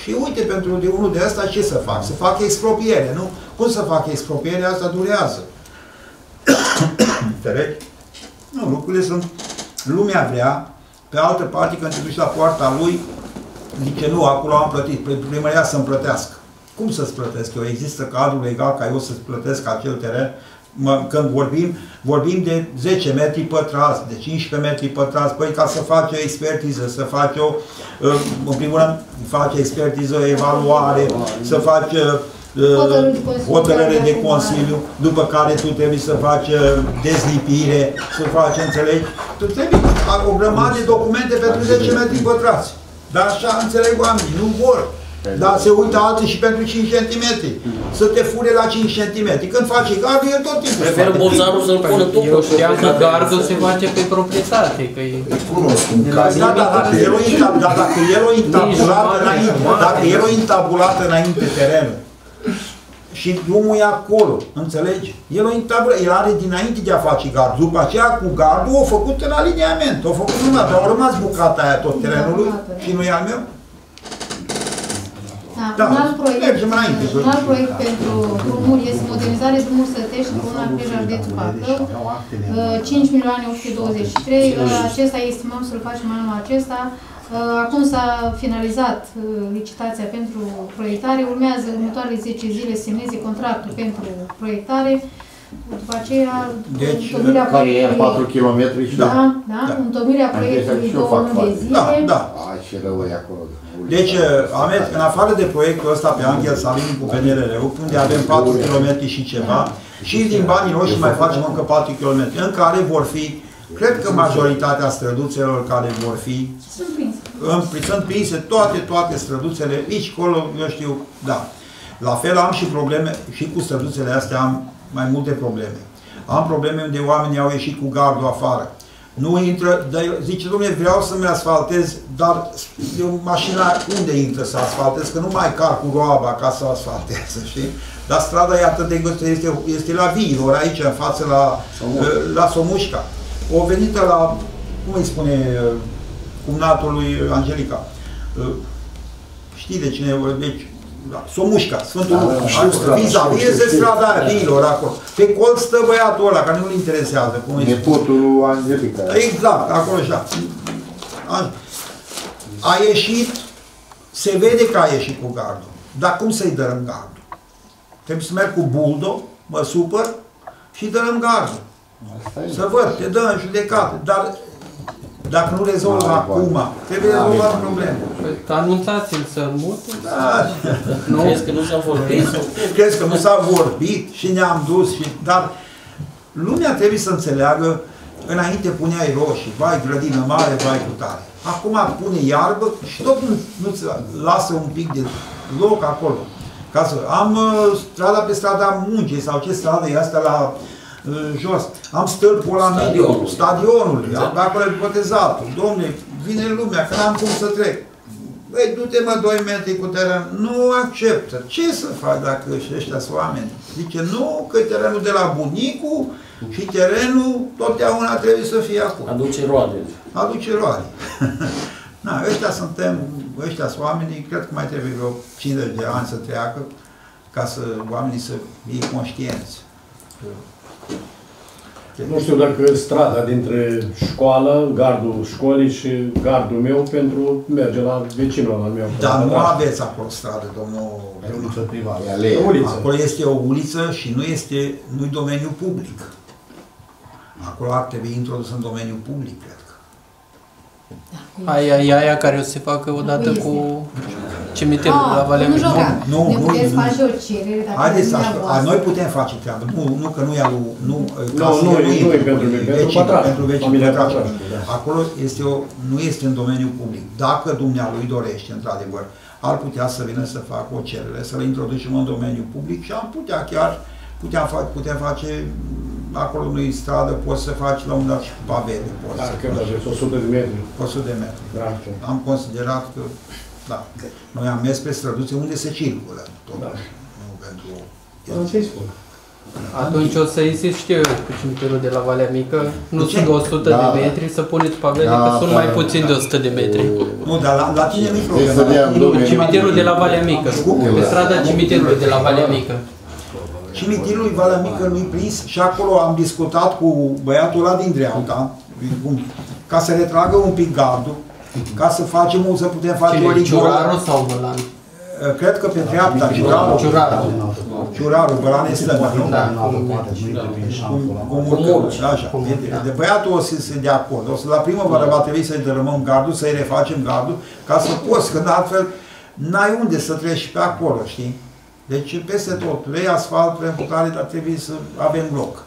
Și uite, pentru de unul de asta ce să fac? Să fac expropiere, nu? Cum să fac expropiere? Asta durează. Înțelegi? Nu, lucrurile sunt... Lumea vrea, pe altă parte, când te duci la poarta lui, zice, nu, acolo am plătit, primăria să-mi plătească. Cum să-ți plătesc eu? Există cadrul legal ca eu să-ți plătesc acel teren? Când vorbim de 10 metri pătrați, de 15 metri pătrați, păi ca să faci o expertiză, să faci o, în primul rând, faci expertiză, evaluare, să faci hotărâre de Consiliu, după care tu trebuie să faci dezlipire, să faci, înțelegi? Tu trebuie o grămadă de documente pentru 10 metri pătrați. Dar așa înțeleg oamenii, nu vor. Dar se uită alții și pentru 5 cm. Să te fure la 5 cm. Când faci gardul, el tot timpul. Preferă bozarul să-l pună tot. Eu știam că gardul se face pe proprietate. Că e... Dacă el o intabulat înainte terenul și drumul e acolo, înțelegi? El are dinainte de a face gard. După aceea cu gardul o făcut în aliniament. O făcut numai, dar au rămas bucata aia tot terenului și nu e al meu. Da, un alt proiect pentru drumuri este modernizare drumuri Sătești, Bruna, Cleja, județul Bacău, 5.823.000, acesta estimăm să-l facem anul acesta. Acum s-a finalizat licitația pentru proiectare, urmează următoarele 10 zile să semneze contractul pentru proiectare. După aceea, întocmirea proiectului... 4 km și... întocmirea proiectului 2 luni de zile. Ce rău e acolo. Deci, în afară de proiectul ăsta pe Anghel Salini cu PNRR-ul, unde avem 4 km și ceva, și din banii noștri mai facem încă 4 km, în care vor fi, cred că majoritatea străduțelor care vor fi, sunt prinse toate străduțele, aici, acolo, eu știu, da. La fel am și probleme, și cu străduțele astea am mai multe probleme. Am probleme unde oamenii au ieșit cu gardul afară. Nu intră, zice, dom'le, vreau să-mi asfaltez, dar mașina unde intră să asfaltez? Că nu mai car cu roaba ca să asfaltez, știi? Dar strada e atât de gustă, este la Viilor, aici, în față, la Somușca. O venită la, cum îi spune, cumnatul lui Angelica. Știi de cine, deci, Somușca, Sfântul vis-a-vis de strada aia, Viilor, acolo. Pe colț stă băiatul ăla, care nu-l interesează. Nepotul lui Angelica. Exact, acolo așa. A ieșit, se vede că a ieșit cu gardul. Dar cum să-i dărâm gardul? Trebuie să merg cu buldo, mă supăr și dărâm gardul. Să văd, te dă în judecată. Dar dacă nu rezolvă acum, trebuie rezolvat problema. Anunțați-l să-l mute? Da. Crezi că nu s-a vorbit? Crezi că nu s-a vorbit și ne-am dus. Dar lumea trebuie să înțeleagă, înainte puneai roșii, vai grădină mare, vai cu tare. Acum pune iarbă și tot nu-ți lasă un pic de loc acolo. Ca să am strada pe strada Muncii sau ce stradă e asta la jos. Am stâlpul la mediu, stadionul, exact. Acolo e botezatul. Dom'le, vine lumea, că n-am cum să trec. Băi, du-te mă 2 metri cu teren. Nu acceptă. Ce să faci dacă ăștia sunt oameni? Zice, nu, că terenul de la bunicul și terenul totdeauna trebuie să fie acolo. Aduce roade. Aduce roade. Na, ăștia sunt oamenii, cred că mai trebuie vreo 50 de ani să treacă ca să oamenii să fie conștienți. Nu știu dacă strada dintre școală, gardul școlii și gardul meu pentru merge la vecinul al meu. Dar nu aveți acolo stradă, domnul. E uliță privată. Acolo este o uliță și nu-i domeniul public. Acolo ar trebui introdus în domeniul public, cred că. Aia care o să se facă odată cu cimitirul la Valea Mică. Nu puteți face o cerere dacă haideți să noi putem face treabă. Nu că nu e al pentru vecinii. Acolo nu este în domeniul public. Dacă dumnealui dorește, într-adevăr, ar putea să vină să facă o cerere, să le introducem în domeniul public și am putea chiar, putem face, acolo nu-i stradă, poți să faci la un dat și cu pavele. Dacă aveți 100 de metri. 100 de metri. Am considerat că, da, noi am mers pe străduțe unde se circulă. Da. Nu pentru... Ce-i spun? Atunci o să insist, știu eu, cu cimitirul de la Valea Mică, nu sunt 100 de metri, să puneți pavele, că sunt mai puțin de 100 de metri. Nu, dar la tine nu-i problemă. Cimitirul de la Valea Mică, pe strada cimitirului de la Valea Mică. Cimitirul Valea Mică nu-i prins și acolo am discutat cu băiatul ăla din dreapta, ca să retragă un pic gardul, ca să putem face o rigoră. Ciurarul sau Bălan? Cred că pe dreapta, Ciurarul, Bălan este stânga, nu? Cu murcă, așa. De băiatul o să se dea acord. O să la primăvară va trebui să-i dărâmăm gardul, să-i refacem gardul, ca să poți, că altfel n-ai unde să treci pe acolo, știi? Deci peste tot, lei asfalt pentru care ar trebui să avem loc.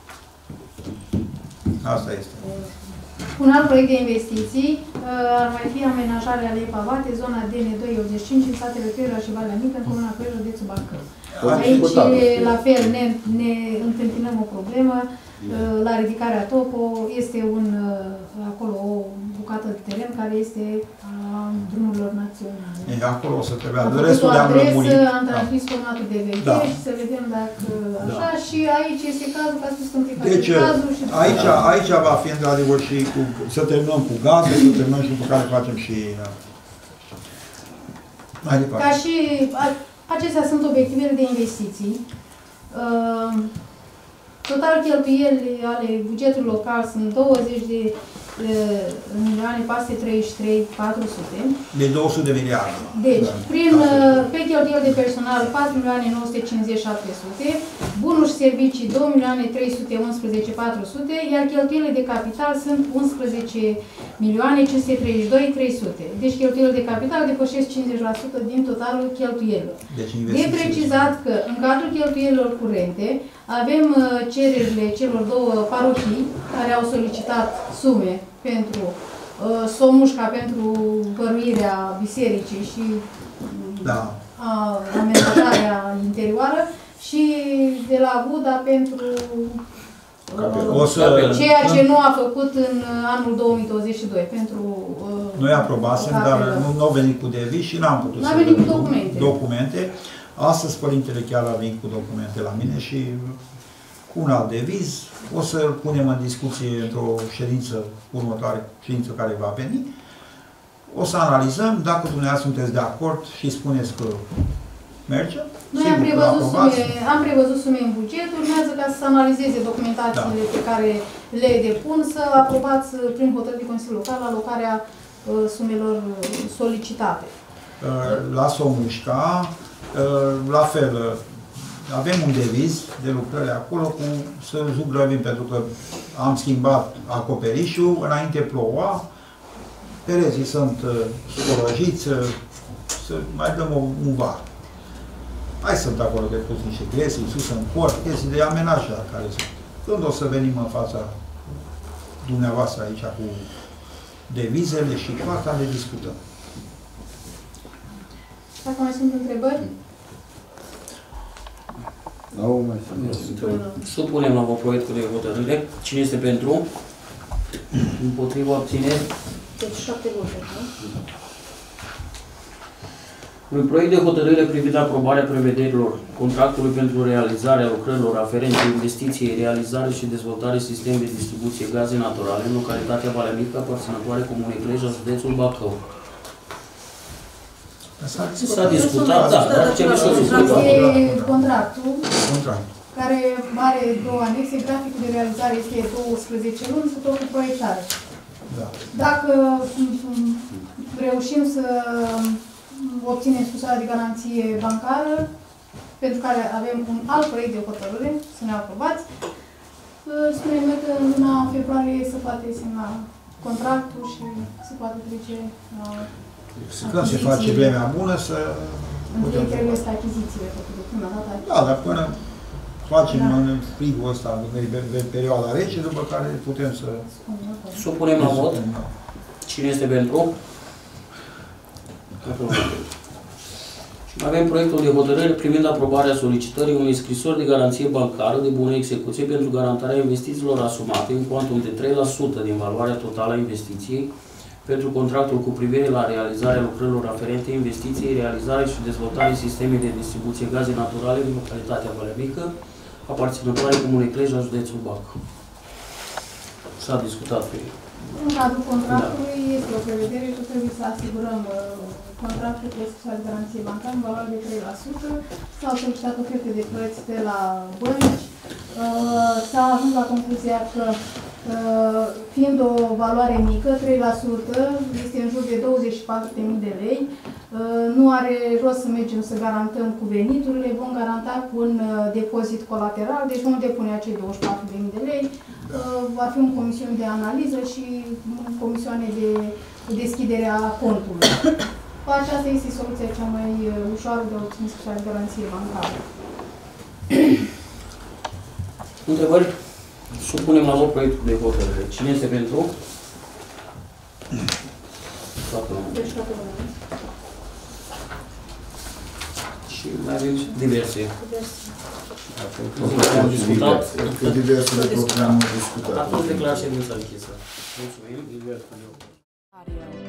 Asta este. Un alt proiect de investiții ar mai fi amenajarea alei pavate, zona DN285 în satele Crăiura și Valea Mică, în comuna Crăiura, județul Bacău. Aici, la fel, ne întâmpinăm o problemă. La ridicarea topo este acolo o bucată de teren care este a drumurilor naționale. Acolo o să trebuia. De restul le-am lămurit. Am transmis formatul de veghere și să vedem dacă așa. Și aici este cazul, ca să spun că deci, cazul. Și aici va fi într-adevăr și să terminăm cu gaze, să terminăm și cu care facem și mai departe. Ca și acestea sunt obiectivele de investiții. Total cheltuieli ale bugetului local sunt 20.433.400. De 200 de miliarde. Deci, pe cheltuieli de personal 4.950.700, bunuri și servicii 2.311.400, iar cheltuielile de capital sunt 11.532.300. Deci cheltuielile de capital depășesc 50% din totalul cheltuielilor. Deci, de precizat că în cadrul cheltuielilor curente avem cererile celor două parohii care au solicitat sume pentru Somușca, pentru păruirea bisericii și amenajarea interioară și de la Buda pentru ceea ce nu a făcut în anul 2022. Noi aprobasem, dar nu au venit cu deviz și n-am putut să venit cu documente. Astăzi Părintele chiar a venit cu documente la mine și cu un alt deviz. O să-l punem în discuție într-o ședință următoare, ședință care va veni. O să analizăm, dacă dumneavoastră sunteți de acord și spuneți că merge. Noi am prevăzut sume în buget, urmează ca să analizeze documentațiile pe care le depun, să aprobați prin hotărâre de Consiliul Local alocarea sumelor solicitate. La Somușca, la fel, avem un deviz de lucrări acolo cu să zugrăvim, pentru că am schimbat acoperișul, înainte ploua, perezii sunt scolojiți, să mai dăm un var. Mai sunt acolo de pus niște gresii, sus în cort, chestii de amenajare care sunt. Când o să venim în fața dumneavoastră aici cu devizele și cu asta le discutăm. Dacă mai sunt întrebări? Nu mai sunt. Supunem la vot proiectul de hotărâre. Cine este pentru? Împotriva, abțineri? Deci 7 voturi, nu? Un proiect de hotărâre privind aprobarea prevederilor contractului pentru realizarea lucrărilor aferente investiției, realizare și dezvoltare sistem de distribuție gaze naturale în localitatea Valea Mică, aparținătoare Comunei Cleja, județul Bacău. S-a discutat, da, e contractul care are două anexe. Graficul de realizare este 12 luni, cu tot cu proiectare. Dacă reușim să obținem scrisoarea de garanție bancară, pentru care avem un alt proiect de hotărâre, să ne aprobați, spunem că în luna februarie se poate semna contractul și se poate trece la când se face vremea bună să... Întâi trebuie să achizițiile făcute până la data. Da, dar până facem în frigul ăsta, în perioada rece, după care putem să... Supunem la vot. Cine este pentru? Avem proiectul de hotărâre privind aprobarea solicitării unei scrisori de garanție bancară de bună execuție pentru garantarea investițiilor asumate în cuantum de 3% din valoarea totală a investiției pentru contractul cu privire la realizarea lucrărilor aferente investiției, realizare și dezvoltare sistemei de distribuție gaze naturale în localitatea Valea Mică, aparținătoare Comunei Cleja, județul Bacău. S-a discutat pe În cadrul contractului este o prevedere că trebuie să asigurăm contractul cu social de garanție bancară în valoare de 3%. S-au solicitat oferte de plăți de la bănci. S-a ajuns la concluzia că, fiind o valoare mică, 3%, este în jur de 24.000 de lei, nu are rost să mergem să garantăm cu veniturile, vom garanta cu un depozit colateral, deci vom depune acei 24.000 de lei. Va fi un comision de analiză și comisioane de deschidere a contului. Aceasta este soluția cea mai ușoară de obținut social de garanție bancară. Întrebări? Supunem la vot proiectul de hotărâre. Cine este pentru? Toată lumea. Deci toată lumea. Și mai avem diverse. Am discutat. Diversele programe am discutat. Atunci declar ședința închisă. Mulțumim.